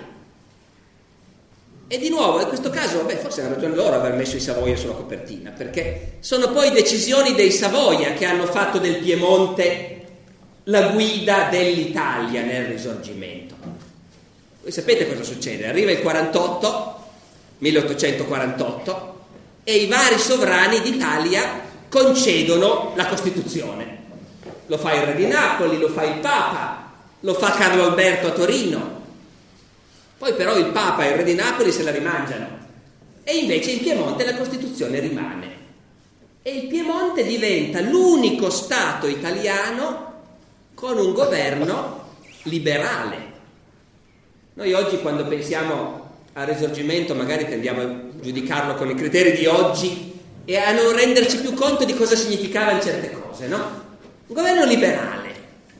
E di nuovo, in questo caso, beh, forse hanno ragione loro aver messo i Savoia sulla copertina, perché sono poi decisioni dei Savoia che hanno fatto del Piemonte la guida dell'Italia nel Risorgimento. Voi sapete cosa succede? Arriva il quarantotto, milleottocentoquarantotto, e i vari sovrani d'Italia concedono la Costituzione. Lo fa il re di Napoli, lo fa il Papa, lo fa Carlo Alberto a Torino. Poi però il Papa e il re di Napoli se la rimangiano, e invece in Piemonte la Costituzione rimane. E il Piemonte diventa l'unico Stato italiano con un governo liberale. Noi oggi, quando pensiamo al Risorgimento, magari tendiamo a giudicarlo con i criteri di oggi e a non renderci più conto di cosa significavano certe cose, no? Un governo liberale.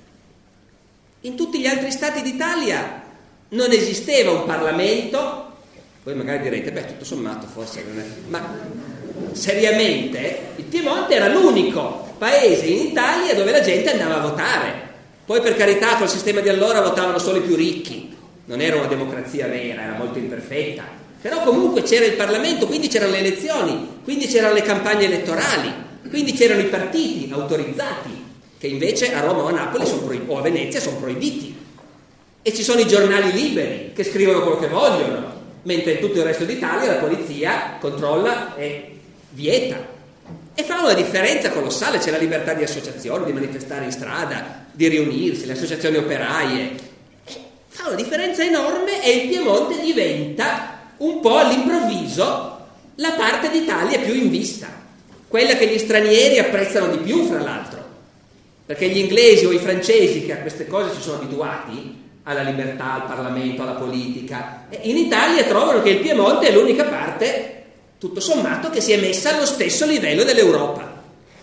In tutti gli altri stati d'Italia non esisteva un Parlamento. Voi magari direte, beh, tutto sommato forse non è, ma seriamente il Piemonte era l'unico paese in Italia dove la gente andava a votare. Poi, per carità, col sistema di allora votavano solo i più ricchi, non era una democrazia vera, era molto imperfetta, però comunque c'era il Parlamento, quindi c'erano le elezioni, quindi c'erano le campagne elettorali, quindi c'erano i partiti autorizzati, che invece a Roma o a Napoli sono proib- o a Venezia sono proibiti, e ci sono i giornali liberi che scrivono quello che vogliono, mentre in tutto il resto d'Italia la polizia controlla e vieta. E fa una differenza colossale, c'è la libertà di associazione, di manifestare in strada, di riunirsi, le associazioni operaie. E fa una differenza enorme, e il Piemonte diventa un po' all'improvviso la parte d'Italia più in vista, quella che gli stranieri apprezzano di più, fra l'altro, perché gli inglesi o i francesi, che a queste cose si sono abituati, alla libertà, al Parlamento, alla politica, in Italia trovano che il Piemonte è l'unica parte, tutto sommato, che si è messa allo stesso livello dell'Europa.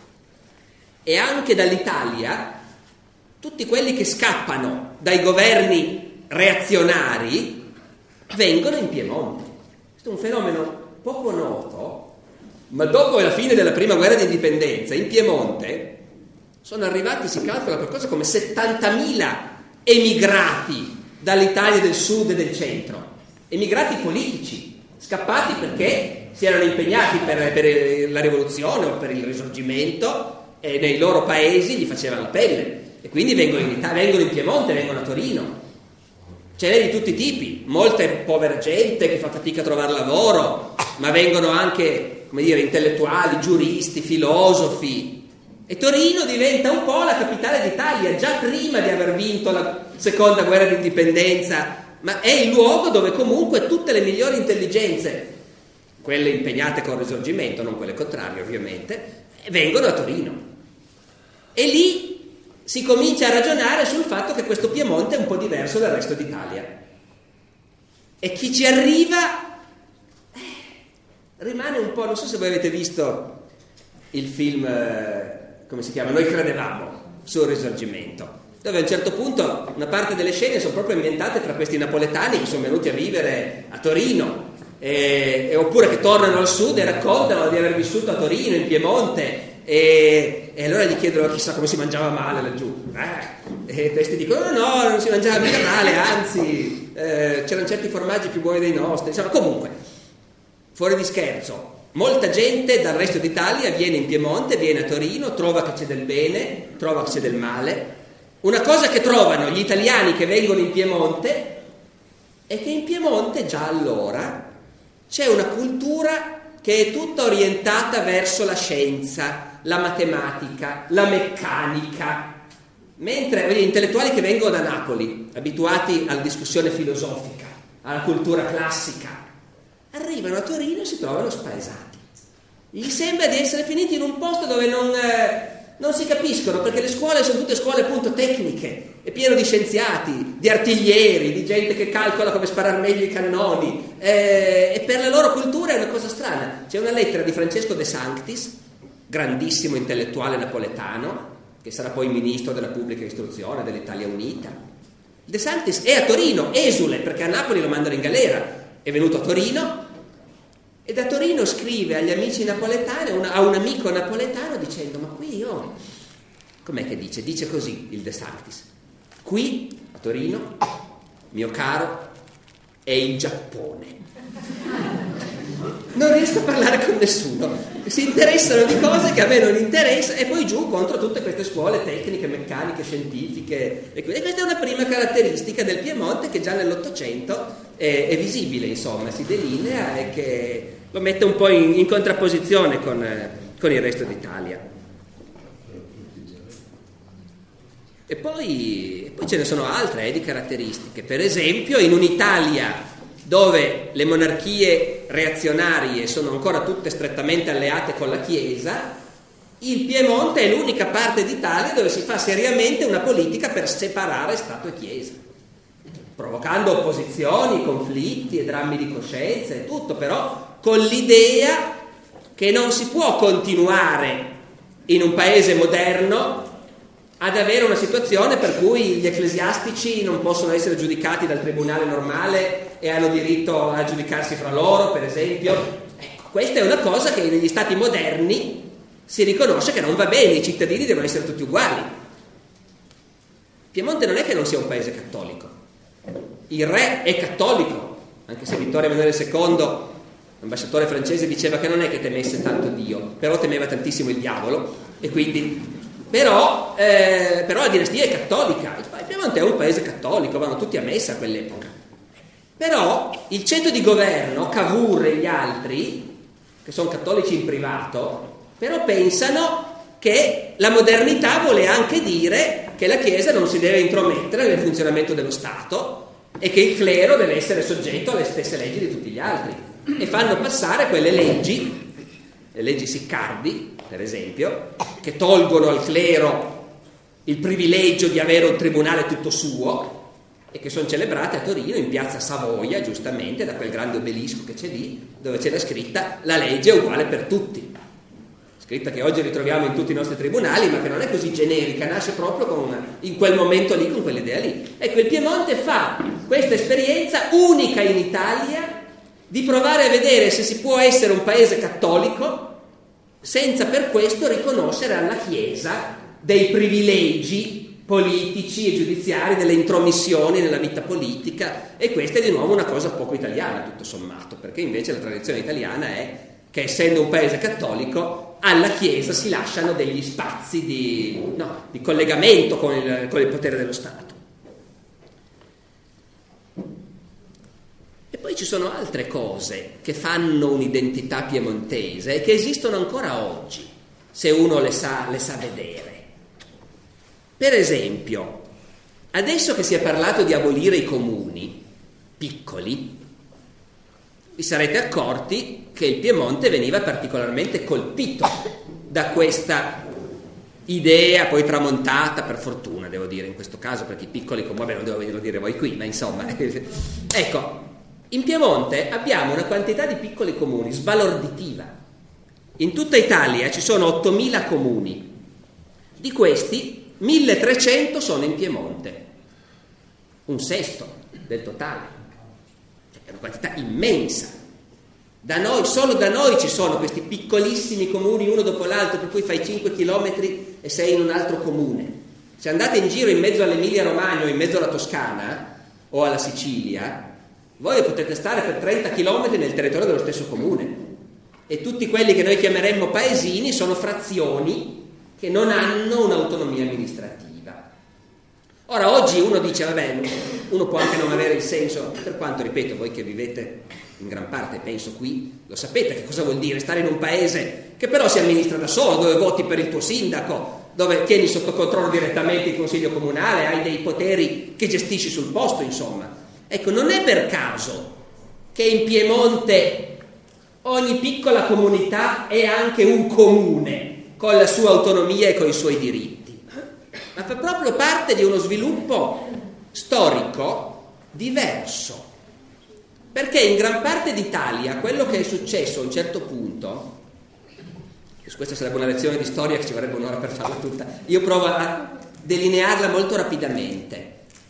E anche dall'Italia tutti quelli che scappano dai governi reazionari vengono in Piemonte. Questo è un fenomeno poco noto, ma dopo la fine della prima guerra di indipendenza in Piemonte sono arrivati, si calcola, qualcosa come settantamila emigrati dall'Italia del sud e del centro, emigrati politici, scappati perché si erano impegnati per, per la rivoluzione o per il Risorgimento, e nei loro paesi gli facevano la pelle, e quindi vengono in Italia, vengono in Piemonte, vengono a Torino. Ce n'è di tutti i tipi, molte povera gente che fa fatica a trovare lavoro, ma vengono anche, come dire, intellettuali, giuristi, filosofi. E Torino diventa un po' la capitale d'Italia, già prima di aver vinto la seconda guerra d'indipendenza, ma è il luogo dove comunque tutte le migliori intelligenze, quelle impegnate col Risorgimento, non quelle contrarie ovviamente, vengono a Torino. E lì si comincia a ragionare sul fatto che questo Piemonte è un po' diverso dal resto d'Italia. E chi ci arriva eh, rimane un po', non so se voi avete visto il film, eh, come si chiama? Noi credevamo, sul Risorgimento, dove a un certo punto una parte delle scene sono proprio ambientate tra questi napoletani che sono venuti a vivere a Torino, e, e oppure che tornano al sud e raccontano di aver vissuto a Torino, in Piemonte, e, e allora gli chiedono chissà come si mangiava male laggiù, eh, e questi dicono no, no, non si mangiava mica male, anzi eh, c'erano certi formaggi più buoni dei nostri. Insomma, comunque, fuori di scherzo, molta gente dal resto d'Italia viene in Piemonte, viene a Torino, trova che c'è del bene, trova che c'è del male. Una cosa che trovano gli italiani che vengono in Piemonte è che in Piemonte già allora c'è una cultura che è tutta orientata verso la scienza, la matematica, la meccanica, mentre gli intellettuali che vengono da Napoli, abituati alla discussione filosofica, alla cultura classica, arrivano a Torino e si trovano spaesati. Gli sembra di essere finiti in un posto dove non, eh, non si capiscono, perché le scuole sono tutte scuole appunto tecniche, è pieno di scienziati, di artiglieri, di gente che calcola come sparare meglio i cannoni, eh, e per la loro cultura è una cosa strana. C'è una lettera di Francesco De Sanctis, grandissimo intellettuale napoletano, che sarà poi ministro della pubblica istruzione dell'Italia Unita, De Sanctis è a Torino, esule, perché a Napoli lo mandano in galera, è venuto a Torino e da Torino scrive agli amici napoletani, una, a un amico napoletano dicendo: ma qui io, com'è che dice? Dice così il De Sanctis: qui a Torino, mio caro, è il Giappone. Non riesco a parlare con nessuno, si interessano di cose che a me non interessano, e poi giù contro tutte queste scuole tecniche, meccaniche, scientifiche, e questa è una prima caratteristica del Piemonte che già nell'Ottocento è, è visibile, insomma, si delinea e che lo mette un po' in, in contrapposizione con, eh, con il resto d'Italia. E poi, poi ce ne sono altre eh, di caratteristiche. Per esempio, in un'Italia dove le monarchie reazionarie sono ancora tutte strettamente alleate con la Chiesa, il Piemonte è l'unica parte d'Italia dove si fa seriamente una politica per separare Stato e Chiesa, provocando opposizioni, conflitti e drammi di coscienza e tutto, però con l'idea che non si può continuare in un paese moderno ad avere una situazione per cui gli ecclesiastici non possono essere giudicati dal tribunale normale e hanno diritto a giudicarsi fra loro, per esempio. Ecco, questa è una cosa che negli stati moderni si riconosce che non va bene, i cittadini devono essere tutti uguali. Piemonte non è che non sia un paese cattolico, il re è cattolico, anche se Vittorio Emanuele secondo, l'ambasciatore francese, diceva che non è che temesse tanto Dio, però temeva tantissimo il diavolo, e quindi però, eh, però la dinastia è cattolica, il Piemonte è un paese cattolico, vanno tutti a messa a quell'epoca. Però il centro di governo, Cavour e gli altri, che sono cattolici in privato, però pensano che la modernità vuole anche dire che la Chiesa non si deve intromettere nel funzionamento dello Stato e che il clero deve essere soggetto alle stesse leggi di tutti gli altri, e fanno passare quelle leggi, le leggi Siccardi per esempio, che tolgono al clero il privilegio di avere un tribunale tutto suo, e che sono celebrate a Torino in piazza Savoia, giustamente, da quel grande obelisco che c'è lì, dove c'è la scritta: la legge è uguale per tutti, scritta che oggi ritroviamo in tutti i nostri tribunali, ma che non è così generica, nasce proprio con una, in quel momento lì, con quell'idea lì. Ecco, il Piemonte fa questa esperienza unica in Italia di provare a vedere se si può essere un paese cattolico senza per questo riconoscere alla Chiesa dei privilegi politici e giudiziari, delle intromissioni nella vita politica. E questa è di nuovo una cosa poco italiana, tutto sommato, perché invece la tradizione italiana è che, essendo un paese cattolico, alla Chiesa si lasciano degli spazi di, no, di collegamento con il, con il potere dello Stato. E poi ci sono altre cose che fanno un'identità piemontese e che esistono ancora oggi, se uno le sa, le sa vedere. Per esempio, adesso che si è parlato di abolire i comuni piccoli, vi sarete accorti che il Piemonte veniva particolarmente colpito da questa idea, poi tramontata, per fortuna devo dire in questo caso, perché i piccoli comuni, vabbè, non devo venirlo a dire voi qui, ma insomma ecco, in Piemonte abbiamo una quantità di piccoli comuni sbalorditiva. In tutta Italia ci sono ottomila comuni, di questi milletrecento sono in Piemonte, un sesto del totale, è una quantità immensa. Da noi, solo da noi ci sono questi piccolissimi comuni uno dopo l'altro, per cui fai cinque chilometri e sei in un altro comune. Se andate in giro in mezzo all'Emilia Romagna o in mezzo alla Toscana o alla Sicilia, voi potete stare per trenta chilometri nel territorio dello stesso comune, e tutti quelli che noi chiameremmo paesini sono frazioni che non hanno un'autonomia amministrativa. Ora, oggi uno dice, vabbè, uno può anche non avere il senso, per quanto, ripeto, voi che vivete in gran parte, penso qui, lo sapete che cosa vuol dire stare in un paese che però si amministra da solo, dove voti per il tuo sindaco, dove tieni sotto controllo direttamente il consiglio comunale, hai dei poteri che gestisci sul posto, insomma. Ecco, non è per caso che in Piemonte ogni piccola comunità è anche un comune con la sua autonomia e con i suoi diritti, ma fa proprio parte di uno sviluppo storico diverso, perché in gran parte d'Italia quello che è successo a un certo punto, questa sarebbe una lezione di storia che ci vorrebbe un'ora per farla tutta, io provo a delinearla molto rapidamente.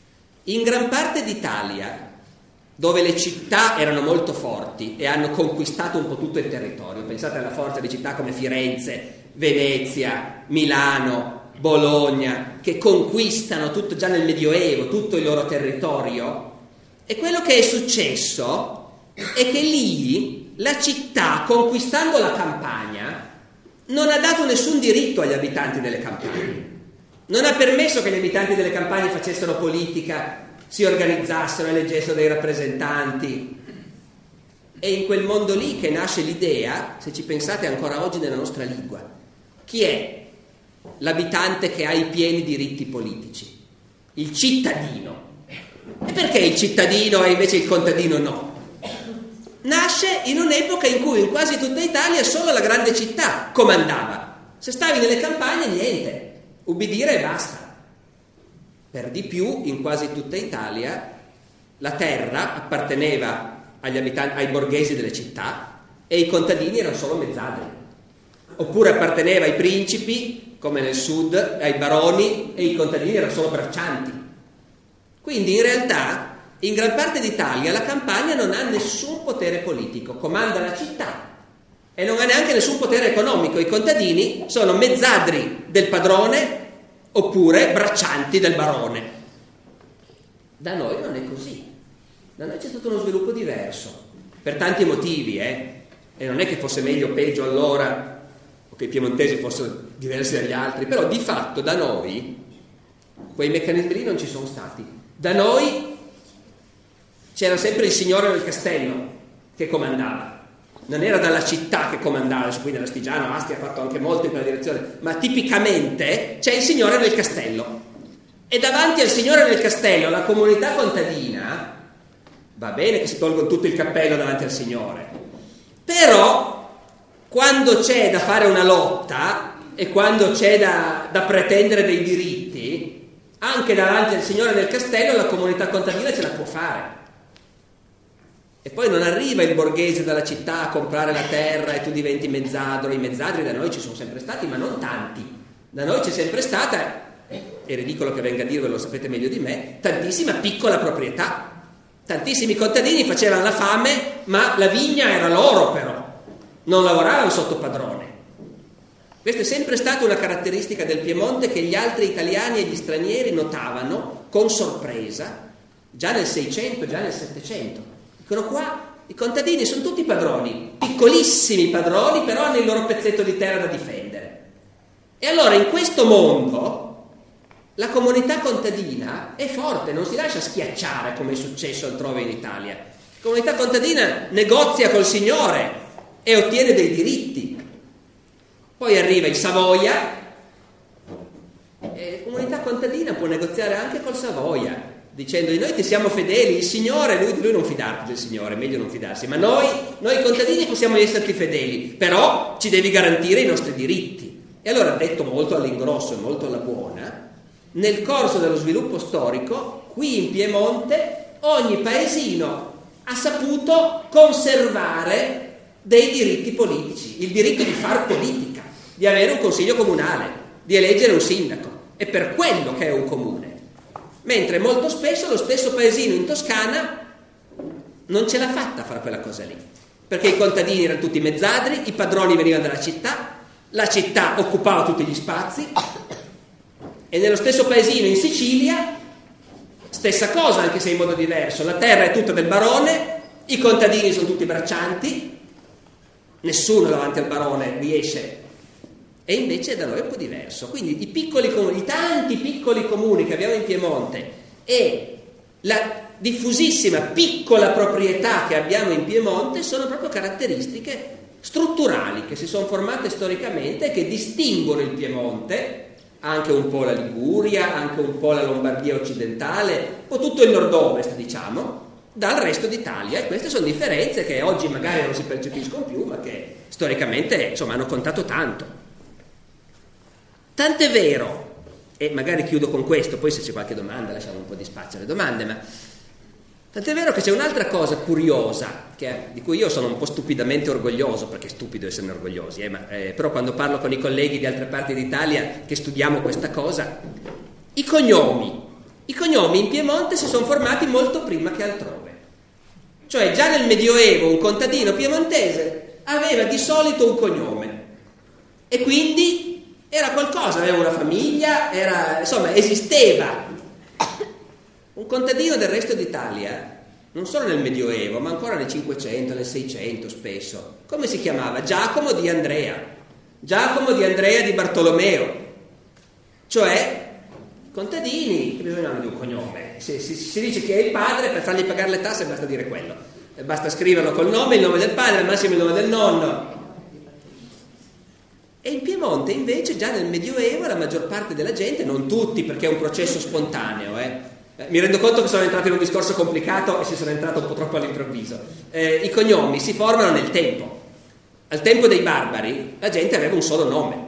in gran parte d'Italia, dove le città erano molto forti e hanno conquistato un po' tutto il territorio, pensate alla forza di città come Firenze, Venezia, Milano, Bologna, che conquistano tutto già nel Medioevo, tutto il loro territorio, e quello che è successo è che lì la città, conquistando la campagna, non ha dato nessun diritto agli abitanti delle campagne, non ha permesso che gli abitanti delle campagne facessero politica, si organizzassero, eleggessero dei rappresentanti. È in quel mondo lì che nasce l'idea, se ci pensate ancora oggi nella nostra lingua, chi è l'abitante che ha i pieni diritti politici? Il cittadino. E perché il cittadino e invece il contadino no? Nasce in un'epoca in cui in quasi tutta Italia solo la grande città comandava. Se stavi nelle campagne niente, ubbidire e basta. Per di più, in quasi tutta Italia, la terra apparteneva agli abitanti, ai borghesi delle città, e i contadini erano solo mezzadri. Oppure apparteneva ai principi, come nel sud, ai baroni, e i contadini erano solo braccianti. Quindi in realtà, in gran parte d'Italia, la campagna non ha nessun potere politico, comanda la città e non ha neanche nessun potere economico. I contadini sono mezzadri del padrone oppure braccianti del barone. Da noi non è così. Da noi c'è stato uno sviluppo diverso, per tanti motivi, eh? E non è che fosse meglio o peggio allora, o che i piemontesi fossero diversi dagli altri, però di fatto da noi quei meccanismi lì non ci sono stati. Da noi c'era sempre il signore del castello che comandava. Non era dalla città che comandava, qui nell'Astigiano Asti ha fatto anche molto in quella direzione, ma tipicamente c'è il signore del castello. E davanti al signore del castello, la comunità contadina, va bene che si tolgono tutto il cappello davanti al signore, però quando c'è da fare una lotta e quando c'è da, da pretendere dei diritti, anche davanti al signore del castello la comunità contadina ce la può fare. E poi non arriva il borghese dalla città a comprare la terra e tu diventi mezzadro. I mezzadri da noi ci sono sempre stati, ma non tanti. Da noi c'è sempre stata, è ridicolo che venga a dirvelo, lo sapete meglio di me, tantissima piccola proprietà. Tantissimi contadini facevano la fame, ma la vigna era loro però, non lavoravano sotto padrone. Questa è sempre stata una caratteristica del Piemonte che gli altri italiani e gli stranieri notavano con sorpresa già nel Seicento, già nel Settecento. Dicono qua i contadini sono tutti padroni, piccolissimi padroni, però hanno il loro pezzetto di terra da difendere. E allora in questo mondo la comunità contadina è forte, non si lascia schiacciare come è successo altrove in Italia. La comunità contadina negozia col signore e ottiene dei diritti. Poi arriva il Savoia e la comunità contadina può negoziare anche col Savoia, dicendo di noi ti siamo fedeli, il Signore, lui di lui non fidarti del Signore, meglio non fidarsi, ma noi, noi contadini possiamo esserti fedeli, però ci devi garantire i nostri diritti. E allora, detto molto all'ingrosso e molto alla buona, nel corso dello sviluppo storico, qui in Piemonte, ogni paesino ha saputo conservare dei diritti politici, il diritto di far politica, di avere un consiglio comunale, di eleggere un sindaco, è per quello che è un comune. Mentre molto spesso lo stesso paesino in Toscana non ce l'ha fatta a fare quella cosa lì, perché i contadini erano tutti mezzadri, i padroni venivano dalla città, la città occupava tutti gli spazi, e nello stesso paesino in Sicilia stessa cosa, anche se in modo diverso, la terra è tutta del barone, i contadini sono tutti braccianti, nessuno davanti al barone riesce. E invece da noi è un po' diverso. Quindi i piccoli comuni, i tanti piccoli comuni che abbiamo in Piemonte e la diffusissima piccola proprietà che abbiamo in Piemonte sono proprio caratteristiche strutturali che si sono formate storicamente e che distinguono il Piemonte, anche un po' la Liguria, anche un po' la Lombardia occidentale, un po' tutto il nord-ovest, diciamo, dal resto d'Italia. E queste sono differenze che oggi magari non si percepiscono più, ma che storicamente, insomma, hanno contato tanto. Tant'è vero, e magari chiudo con questo, poi se c'è qualche domanda lasciamo un po' di spazio alle domande, ma tant'è vero che c'è un'altra cosa curiosa, che, di cui io sono un po' stupidamente orgoglioso, perché è stupido esserne orgogliosi, eh, ma, eh, però quando parlo con i colleghi di altre parti d'Italia che studiamo questa cosa, i cognomi I cognomi in Piemonte si sono formati molto prima che altrove. Cioè già nel Medioevo un contadino piemontese aveva di solito un cognome e quindi era qualcosa, aveva una famiglia, era, insomma, esisteva. Un contadino del resto d'Italia, non solo nel Medioevo, ma ancora nel Cinquecento, nel Seicento spesso, come si chiamava? Giacomo di Andrea, Giacomo di Andrea di Bartolomeo, cioè contadini che bisognavano di un cognome. Si, si, si dice che è il padre, per fargli pagare le tasse basta dire quello, basta scriverlo col nome, il nome del padre, al massimo il nome del nonno. E in Piemonte invece già nel Medioevo la maggior parte della gente, non tutti perché è un processo spontaneo, eh, Eh, mi rendo conto che sono entrato in un discorso complicato e ci sono entrato un po' troppo all'improvviso. Eh, I cognomi si formano nel tempo. Al tempo dei barbari la gente aveva un solo nome.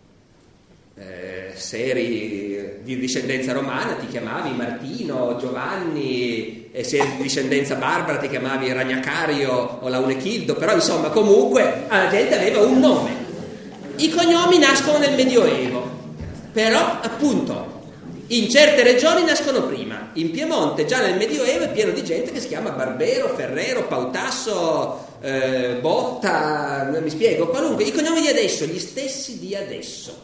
Eh, se eri di discendenza romana ti chiamavi Martino, Giovanni, e se eri di discendenza barbara ti chiamavi Ragnacario o Launechildo, però insomma comunque la gente aveva un nome. I cognomi nascono nel Medioevo, però appunto in certe regioni nascono prima. In Piemonte già nel Medioevo è pieno di gente che si chiama Barbero, Ferrero, Pautasso, eh, Botta, mi spiego, qualunque. I cognomi di adesso, gli stessi di adesso.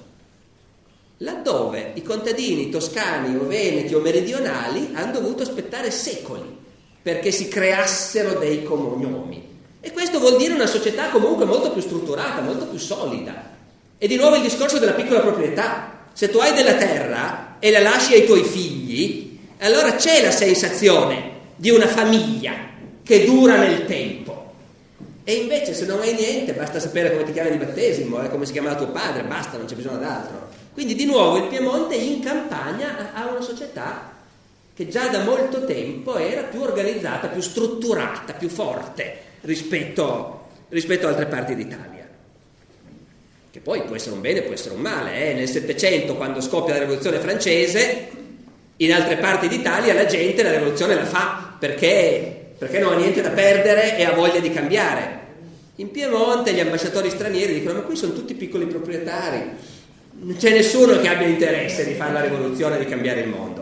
Laddove i contadini toscani o veneti o meridionali hanno dovuto aspettare secoli perché si creassero dei cognomi. E questo vuol dire una società comunque molto più strutturata, molto più solida. E di nuovo il discorso della piccola proprietà. Se tu hai della terra e la lasci ai tuoi figli, allora c'è la sensazione di una famiglia che dura nel tempo. E invece se non hai niente, basta sapere come ti chiami di battesimo, eh, come si chiama tuo padre, basta, non c'è bisogno d'altro. Quindi di nuovo il Piemonte in campagna ha una società che già da molto tempo era più organizzata, più strutturata, più forte rispetto, rispetto a altre parti d'Italia. Che poi può essere un bene, può essere un male. Eh? Nel Settecento, quando scoppia la rivoluzione francese, in altre parti d'Italia la gente la rivoluzione la fa perché, perché non ha niente da perdere e ha voglia di cambiare. In Piemonte gli ambasciatori stranieri dicono: ma qui sono tutti piccoli proprietari, non c'è nessuno che abbia interesse di fare la rivoluzione e di cambiare il mondo.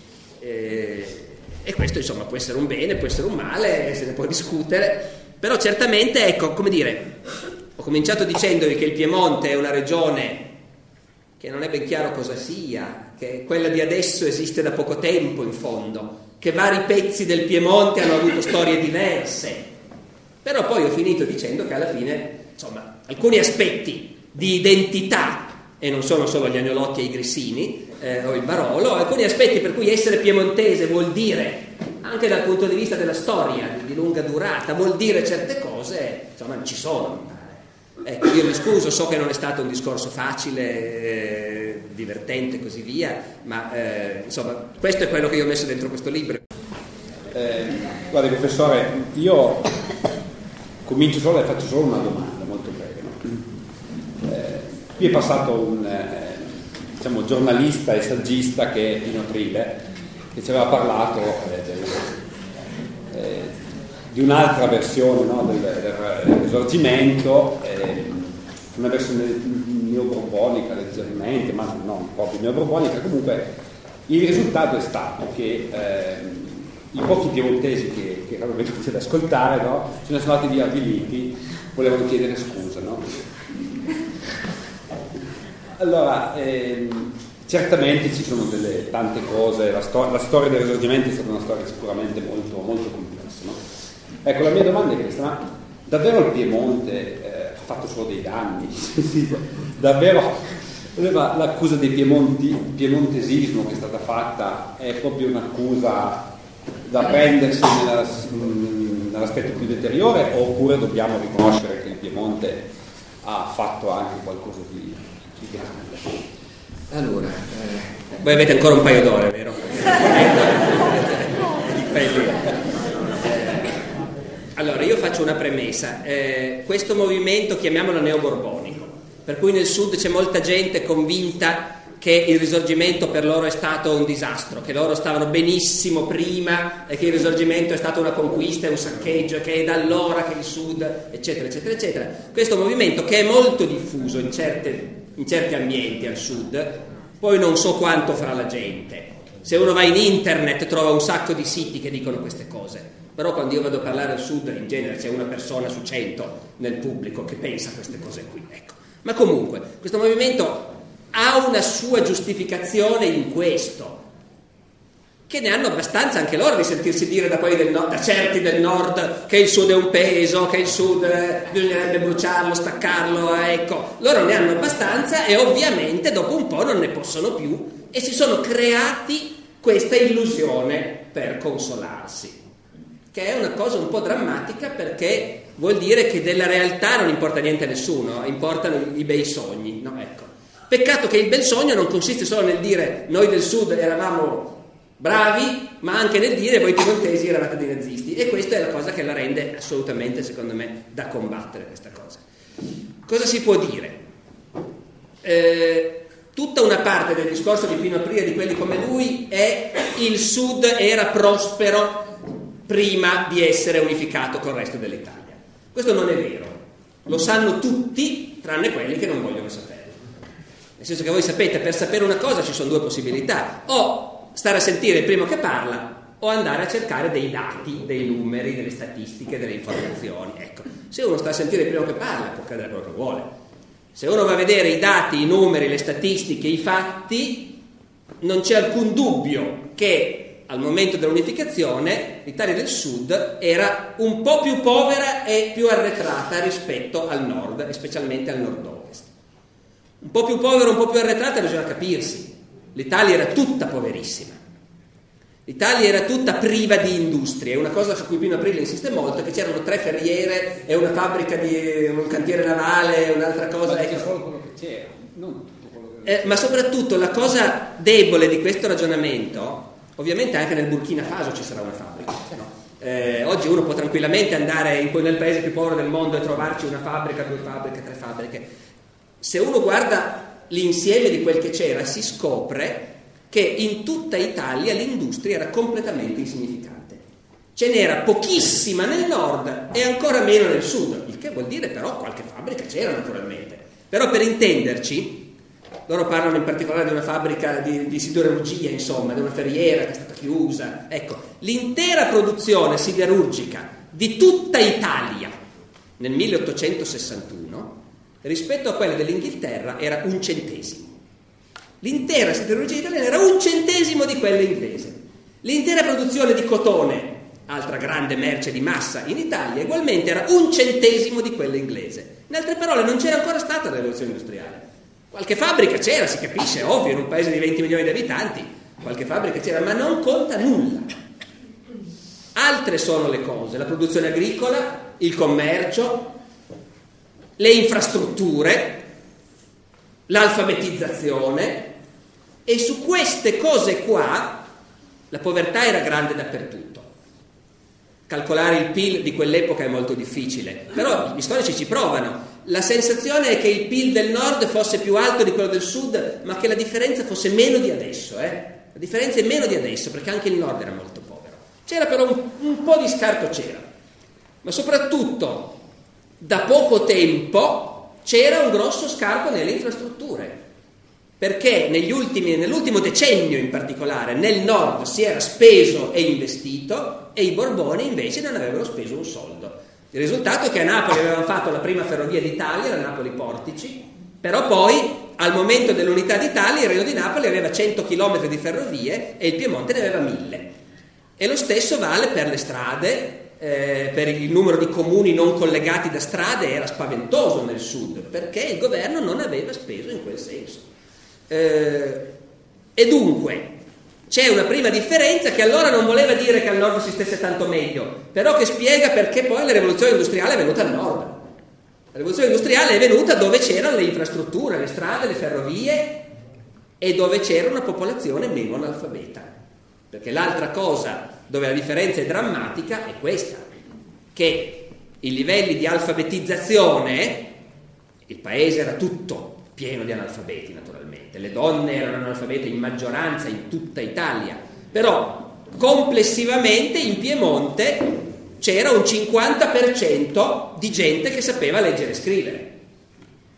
E, e questo insomma può essere un bene, può essere un male, se ne può discutere, però certamente, ecco, come dire, ho cominciato dicendovi che il Piemonte è una regione che non è ben chiaro cosa sia, che quella di adesso esiste da poco tempo in fondo, che vari pezzi del Piemonte hanno avuto storie diverse, però poi ho finito dicendo che alla fine, insomma, alcuni aspetti di identità, e non sono solo gli agnolotti e i grissini eh, o il Barolo, alcuni aspetti per cui essere piemontese vuol dire, anche dal punto di vista della storia di, di lunga durata, vuol dire certe cose, insomma, ci sono. Ecco, io mi scuso, so che non è stato un discorso facile, eh, divertente e così via, ma eh, insomma, questo è quello che io ho messo dentro questo libro. Eh, guardi professore, io comincio solo e faccio solo una domanda molto breve. No? Eh, qui è passato un eh, diciamo, giornalista e saggista che è in aprile, che ci aveva parlato eh, del, eh, di un'altra versione, no, del, del Risorgimento, eh, una versione neoborbonica leggermente, ma non proprio neoborbonica. Comunque il risultato è stato che eh, i pochi piemontesi che, che erano venuti ad ascoltare, no, se ne sono andati via avviliti, volevano chiedere scusa, no? Allora, ehm, certamente ci sono delle tante cose, la, stor- la storia del Risorgimento è stata una storia sicuramente molto, molto complessa, no? Ecco, la mia domanda è questa: ma davvero il Piemonte eh, ha fatto solo dei danni? Davvero l'accusa di piemonti, piemontesismo che è stata fatta è proprio un'accusa da prendersi nella, nell'aspetto più deteriore, oppure dobbiamo riconoscere che il Piemonte ha fatto anche qualcosa di, di grande? Allora, eh, voi avete ancora un paio d'ore, vero? Allora, io faccio una premessa. Eh, questo movimento, chiamiamolo neoborbonico, per cui nel sud c'è molta gente convinta che il Risorgimento per loro è stato un disastro, che loro stavano benissimo prima e che il Risorgimento è stato una conquista e un saccheggio, che è da allora che il sud, eccetera, eccetera, eccetera. Questo movimento, che è molto diffuso in, certe, in certi ambienti al sud, poi non so quanto fra la gente, Se uno va in internet trova un sacco di siti che dicono queste cose, però quando io vado a parlare al sud in genere c'è una persona su cento nel pubblico che pensa a queste cose qui, ecco. Ma comunque questo movimento ha una sua giustificazione in questo, che ne hanno abbastanza anche loro di sentirsi dire da, quelli del nord, da certi del nord che il sud è un peso, che il sud eh, bisognerebbe bruciarlo, staccarlo, eh, ecco, loro ne hanno abbastanza e ovviamente dopo un po' non ne possono più e si sono creati questa illusione per consolarsi, che è una cosa un po' drammatica, perché vuol dire che della realtà non importa niente a nessuno, importano i, i bei sogni, no? Ecco. Peccato che il bel sogno non consiste solo nel dire noi del sud eravamo bravi, ma anche nel dire voi piemontesi eravate dei nazisti, e questa è la cosa che la rende assolutamente, secondo me, da combattere questa cosa. Cosa si può dire? Eh, tutta una parte del discorso di Pino Aprile, di quelli come lui, è il sud era prospero prima di essere unificato col resto dell'Italia. Questo non è vero, lo sanno tutti tranne quelli che non vogliono sapere. Nel senso che voi sapete, per sapere una cosa ci sono due possibilità: o stare a sentire il primo che parla, o andare a cercare dei dati, dei numeri, delle statistiche, delle informazioni. Ecco, se uno sta a sentire il primo che parla può credere quello che vuole. Se uno va a vedere i dati, i numeri, le statistiche, i fatti, non c'è alcun dubbio che al momento dell'unificazione l'Italia del Sud era un po' più povera e più arretrata rispetto al nord, e specialmente al nord-ovest. Un po' più povera, un po' più arretrata, bisogna capirsi. L'Italia era tutta poverissima. L'Italia era tutta priva di industrie. Una cosa su cui Pino Aprile insiste molto è che c'erano tre ferriere e una fabbrica di un cantiere navale, un'altra cosa. Ma ecco. solo quello che c'era, non tutto quello che Eh, ma soprattutto la cosa debole di questo ragionamento, ovviamente anche nel Burkina Faso ci sarà una fabbrica, no? Eh, oggi uno può tranquillamente andare in quel, nel paese più povero del mondo e trovarci una fabbrica, due fabbriche, tre fabbriche. Se uno guarda l'insieme di quel che c'era, si scopre che in tutta Italia l'industria era completamente insignificante. Ce n'era pochissima nel nord e ancora meno nel sud, il che vuol dire però qualche fabbrica c'era naturalmente. Però per intenderci, loro parlano in particolare di una fabbrica di, di siderurgia, insomma, di una ferriera che è stata chiusa. Ecco, l'intera produzione siderurgica di tutta Italia nel milleottocentosessantuno rispetto a quella dell'Inghilterra era un centesimo. L'intera siderurgia italiana era un centesimo di quella inglese. L'intera produzione di cotone, altra grande merce di massa in Italia, ugualmente era un centesimo di quella inglese. In altre parole, non c'era ancora stata la rivoluzione industriale. Qualche fabbrica c'era, si capisce, ovvio, in un paese di venti milioni di abitanti, qualche fabbrica c'era, ma non conta nulla. Altre sono le cose: la produzione agricola, il commercio, le infrastrutture, l'alfabetizzazione, e su queste cose qua la povertà era grande dappertutto. Calcolare il P I L di quell'epoca è molto difficile, però gli storici ci provano. La sensazione è che il P I L del nord fosse più alto di quello del sud, ma che la differenza fosse meno di adesso, eh? La differenza è meno di adesso, perché anche il nord era molto povero. C'era però un, un po' di scarto, c'era, ma soprattutto da poco tempo c'era un grosso scarto nelle infrastrutture, perché negli ultimi, nell'ultimo decennio in particolare nel nord si era speso e investito, e i Borboni invece non avevano speso un soldo. Il risultato è che a Napoli avevano fatto la prima ferrovia d'Italia, la Napoli-Portici, però poi al momento dell'unità d'Italia il Regno di Napoli aveva cento chilometri di ferrovie e il Piemonte ne aveva mille. E lo stesso vale per le strade. Eh, per il numero di comuni non collegati da strade era spaventoso nel sud, perché il governo non aveva speso in quel senso. Eh, e dunque c'è una prima differenza che allora non voleva dire che al nord si stesse tanto meglio, però che spiega perché poi la rivoluzione industriale è venuta al nord. La rivoluzione industriale è venuta dove c'erano le infrastrutture, le strade, le ferrovie, e dove c'era una popolazione meno analfabeta, perché l'altra cosa dove la differenza è drammatica è questa, che i livelli di alfabetizzazione, il paese era tutto pieno di analfabeti naturalmente, le donne erano analfabete in maggioranza in tutta Italia, però complessivamente in Piemonte c'era un cinquanta per cento di gente che sapeva leggere e scrivere.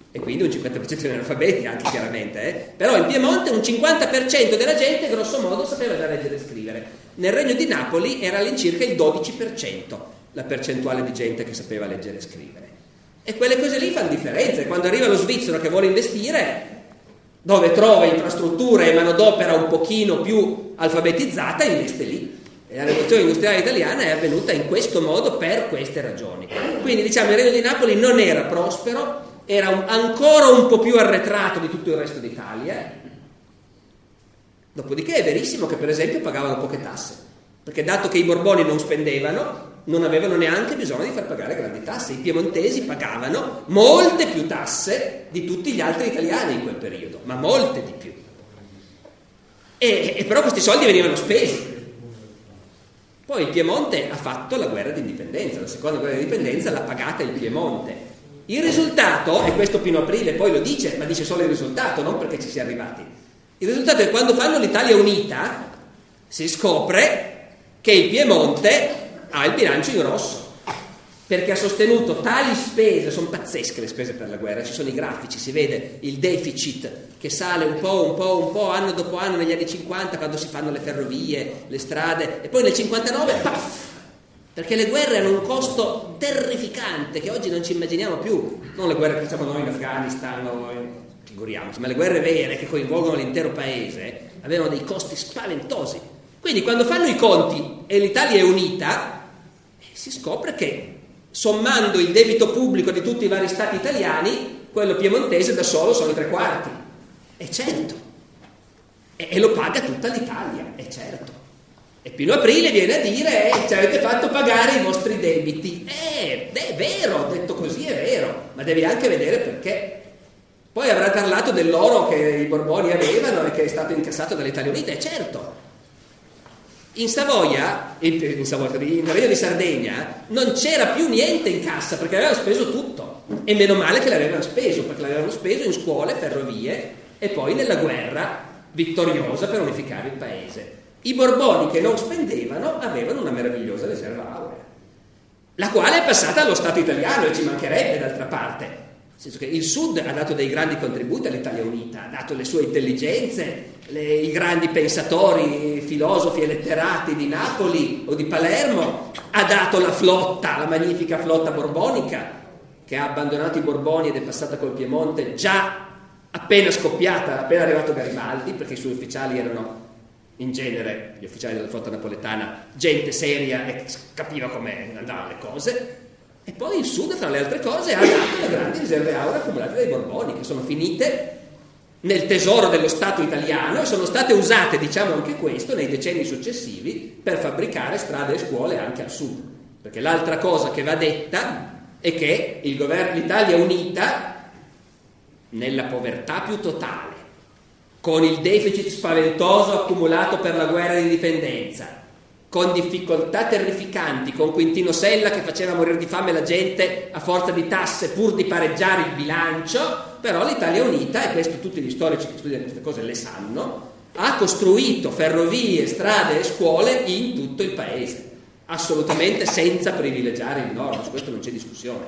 e quindi un cinquanta per cento di analfabeti anche chiaramente, eh? Però in Piemonte un cinquanta per cento della gente grosso modo sapeva già leggere e scrivere. Nel Regno di Napoli era all'incirca il dodici per cento la percentuale di gente che sapeva leggere e scrivere. E quelle cose lì fanno differenza. Quando arriva lo svizzero che vuole investire, dove trova infrastrutture e manodopera un pochino più alfabetizzata, investe lì. E la rivoluzione industriale italiana è avvenuta in questo modo per queste ragioni. Quindi diciamo il Regno di Napoli non era prospero, era un, ancora un po' più arretrato di tutto il resto d'Italia. Dopodiché è verissimo che per esempio pagavano poche tasse, perché dato che i Borboni non spendevano, non avevano neanche bisogno di far pagare grandi tasse. I piemontesi pagavano molte più tasse di tutti gli altri italiani in quel periodo, ma molte di più. E, e però questi soldi venivano spesi. Poi il Piemonte ha fatto la guerra di indipendenza, la seconda guerra di indipendenza l'ha pagata il Piemonte. Il risultato, e questo Pino Aprile poi lo dice, ma dice solo il risultato, non perché ci sia arrivati. Il risultato è che quando fanno l'Italia Unita si scopre che il Piemonte ha il bilancio in rosso, perché ha sostenuto tali spese, sono pazzesche le spese per la guerra, ci sono i grafici, si vede il deficit che sale un po', un po', un po', anno dopo anno negli anni cinquanta, quando si fanno le ferrovie, le strade, e poi nel cinquantanove, paf! Perché le guerre hanno un costo terrificante che oggi non ci immaginiamo più, non le guerre che facciamo noi in Afghanistan, o in, figuriamoci, ma le guerre vere che coinvolgono l'intero paese avevano dei costi spaventosi. Quindi quando fanno i conti e l'Italia è unita, si scopre che sommando il debito pubblico di tutti i vari stati italiani, quello piemontese da solo sono i tre quarti. E certo, e, e lo paga tutta l'Italia, e certo. E Pino Aprile viene a dire, eh, ci avete fatto pagare i vostri debiti. Eh, è vero, detto così è vero, ma devi anche vedere perché. Poi avrà parlato dell'oro che i Borboni avevano e che è stato incassato dall'Italia Unita, e certo. In Savoia, in, Savoia, in Regno di Sardegna, non c'era più niente in cassa perché avevano speso tutto. E meno male che l'avevano speso, perché l'avevano speso in scuole, ferrovie e poi nella guerra vittoriosa per unificare il paese. I Borboni che non spendevano avevano una meravigliosa riserva aurea, la quale è passata allo Stato italiano, e ci mancherebbe d'altra parte. Nel senso che il Sud ha dato dei grandi contributi all'Italia Unita, ha dato le sue intelligenze, le, i grandi pensatori, filosofi e letterati di Napoli o di Palermo, ha dato la flotta, la magnifica flotta borbonica, che ha abbandonato i Borboni ed è passata col Piemonte già appena scoppiata, appena arrivato Garibaldi, perché i suoi ufficiali erano in genere, gli ufficiali della flotta napoletana, gente seria e capiva come andavano le cose. E poi il Sud, fra le altre cose, ha dato le grandi riserve auree accumulate dai Borboni, che sono finite nel tesoro dello Stato italiano e sono state usate, diciamo anche questo, nei decenni successivi per fabbricare strade e scuole anche al Sud. Perché l'altra cosa che va detta è che il governo, l'Italia Unita, nella povertà più totale, con il deficit spaventoso accumulato per la guerra di indipendenza, con difficoltà terrificanti, con Quintino Sella che faceva morire di fame la gente a forza di tasse pur di pareggiare il bilancio, però l'Italia Unita, e questo tutti gli storici che studiano queste cose le sanno, ha costruito ferrovie, strade e scuole in tutto il paese, assolutamente senza privilegiare il nord, su questo non c'è discussione.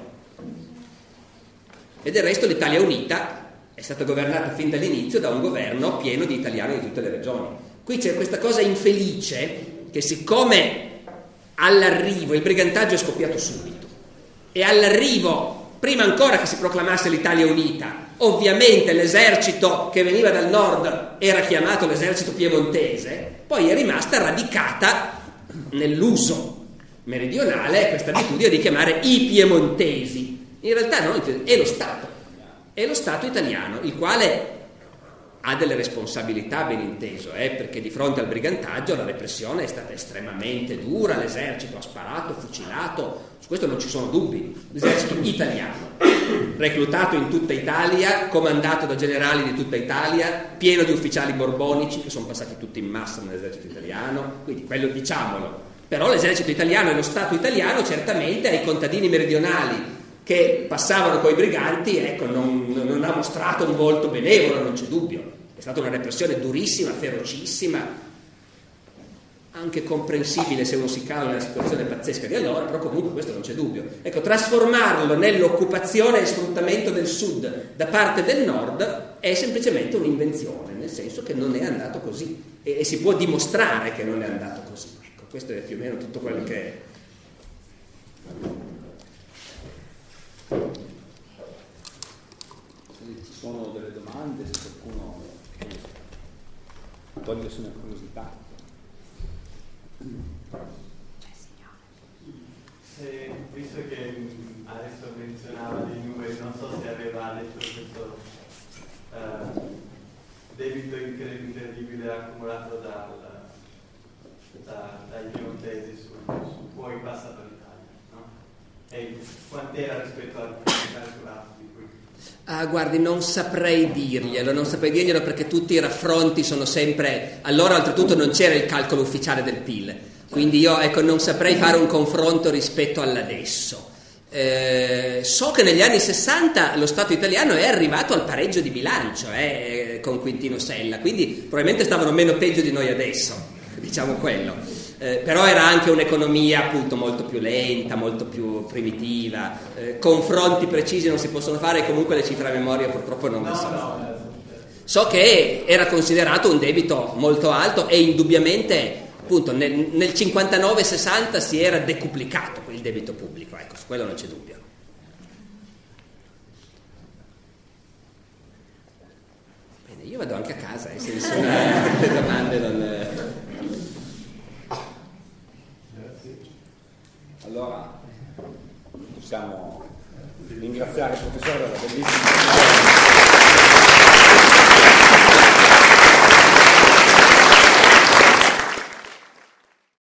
E del resto l'Italia Unita è stata governata fin dall'inizio da un governo pieno di italiani di tutte le regioni. Qui c'è questa cosa infelice che, siccome all'arrivo il brigantaggio è scoppiato subito e all'arrivo, prima ancora che si proclamasse l'Italia Unita, ovviamente l'esercito che veniva dal nord era chiamato l'esercito piemontese, poi è rimasta radicata nell'uso meridionale questa abitudine di chiamare i piemontesi. In realtà no, è lo Stato, è lo Stato italiano, il quale ha delle responsabilità, ben inteso, eh, perché di fronte al brigantaggio la repressione è stata estremamente dura, l'esercito ha sparato, fucilato, su questo non ci sono dubbi. L'esercito italiano, reclutato in tutta Italia, comandato da generali di tutta Italia, pieno di ufficiali borbonici che sono passati tutti in massa nell'esercito italiano, quindi quello diciamolo. Però l'esercito italiano e lo Stato italiano certamente ai contadini meridionali che passavano coi briganti, ecco, non, non ha mostrato un volto benevolo, non c'è dubbio. È stata una repressione durissima, ferocissima. anche comprensibile se uno si cala in una situazione pazzesca di allora, però comunque questo non c'è dubbio. Ecco, trasformarlo nell'occupazione e sfruttamento del sud da parte del nord è semplicemente un'invenzione, nel senso che non è andato così e, e si può dimostrare che non è andato così. Ecco, questo è più o meno tutto quello che è. Se ci sono delle domande, se qualcuno togliersi una curiosità. Se, visto che adesso menzionava dei numeri, non so se aveva detto questo uh, debito incredibile accumulato dal, da, dai piemontesi su, su poi passato all'Italia, no? E quant'era rispetto al calcolato di cui? Ah, guardi, non saprei dirglielo, non saprei dirglielo perché tutti i raffronti sono sempre... Allora, oltretutto, non c'era il calcolo ufficiale del P I L, quindi io, ecco, non saprei fare un confronto rispetto all'adesso. Eh, so che negli anni sessanta lo Stato italiano è arrivato al pareggio di bilancio eh, con Quintino Sella, quindi probabilmente stavano meno peggio di noi adesso, diciamo quello. Eh, però era anche un'economia appunto molto più lenta, molto più primitiva, eh, confronti precisi non si possono fare e comunque le cifre a memoria purtroppo non le so. So che era considerato un debito molto alto e indubbiamente appunto nel, nel cinquantanove sessanta si era decuplicato il debito pubblico, ecco, su quello non c'è dubbio. Bene, io vado anche a casa, eh, se nessuna domande non... Allora possiamo ringraziare il professore della bellissima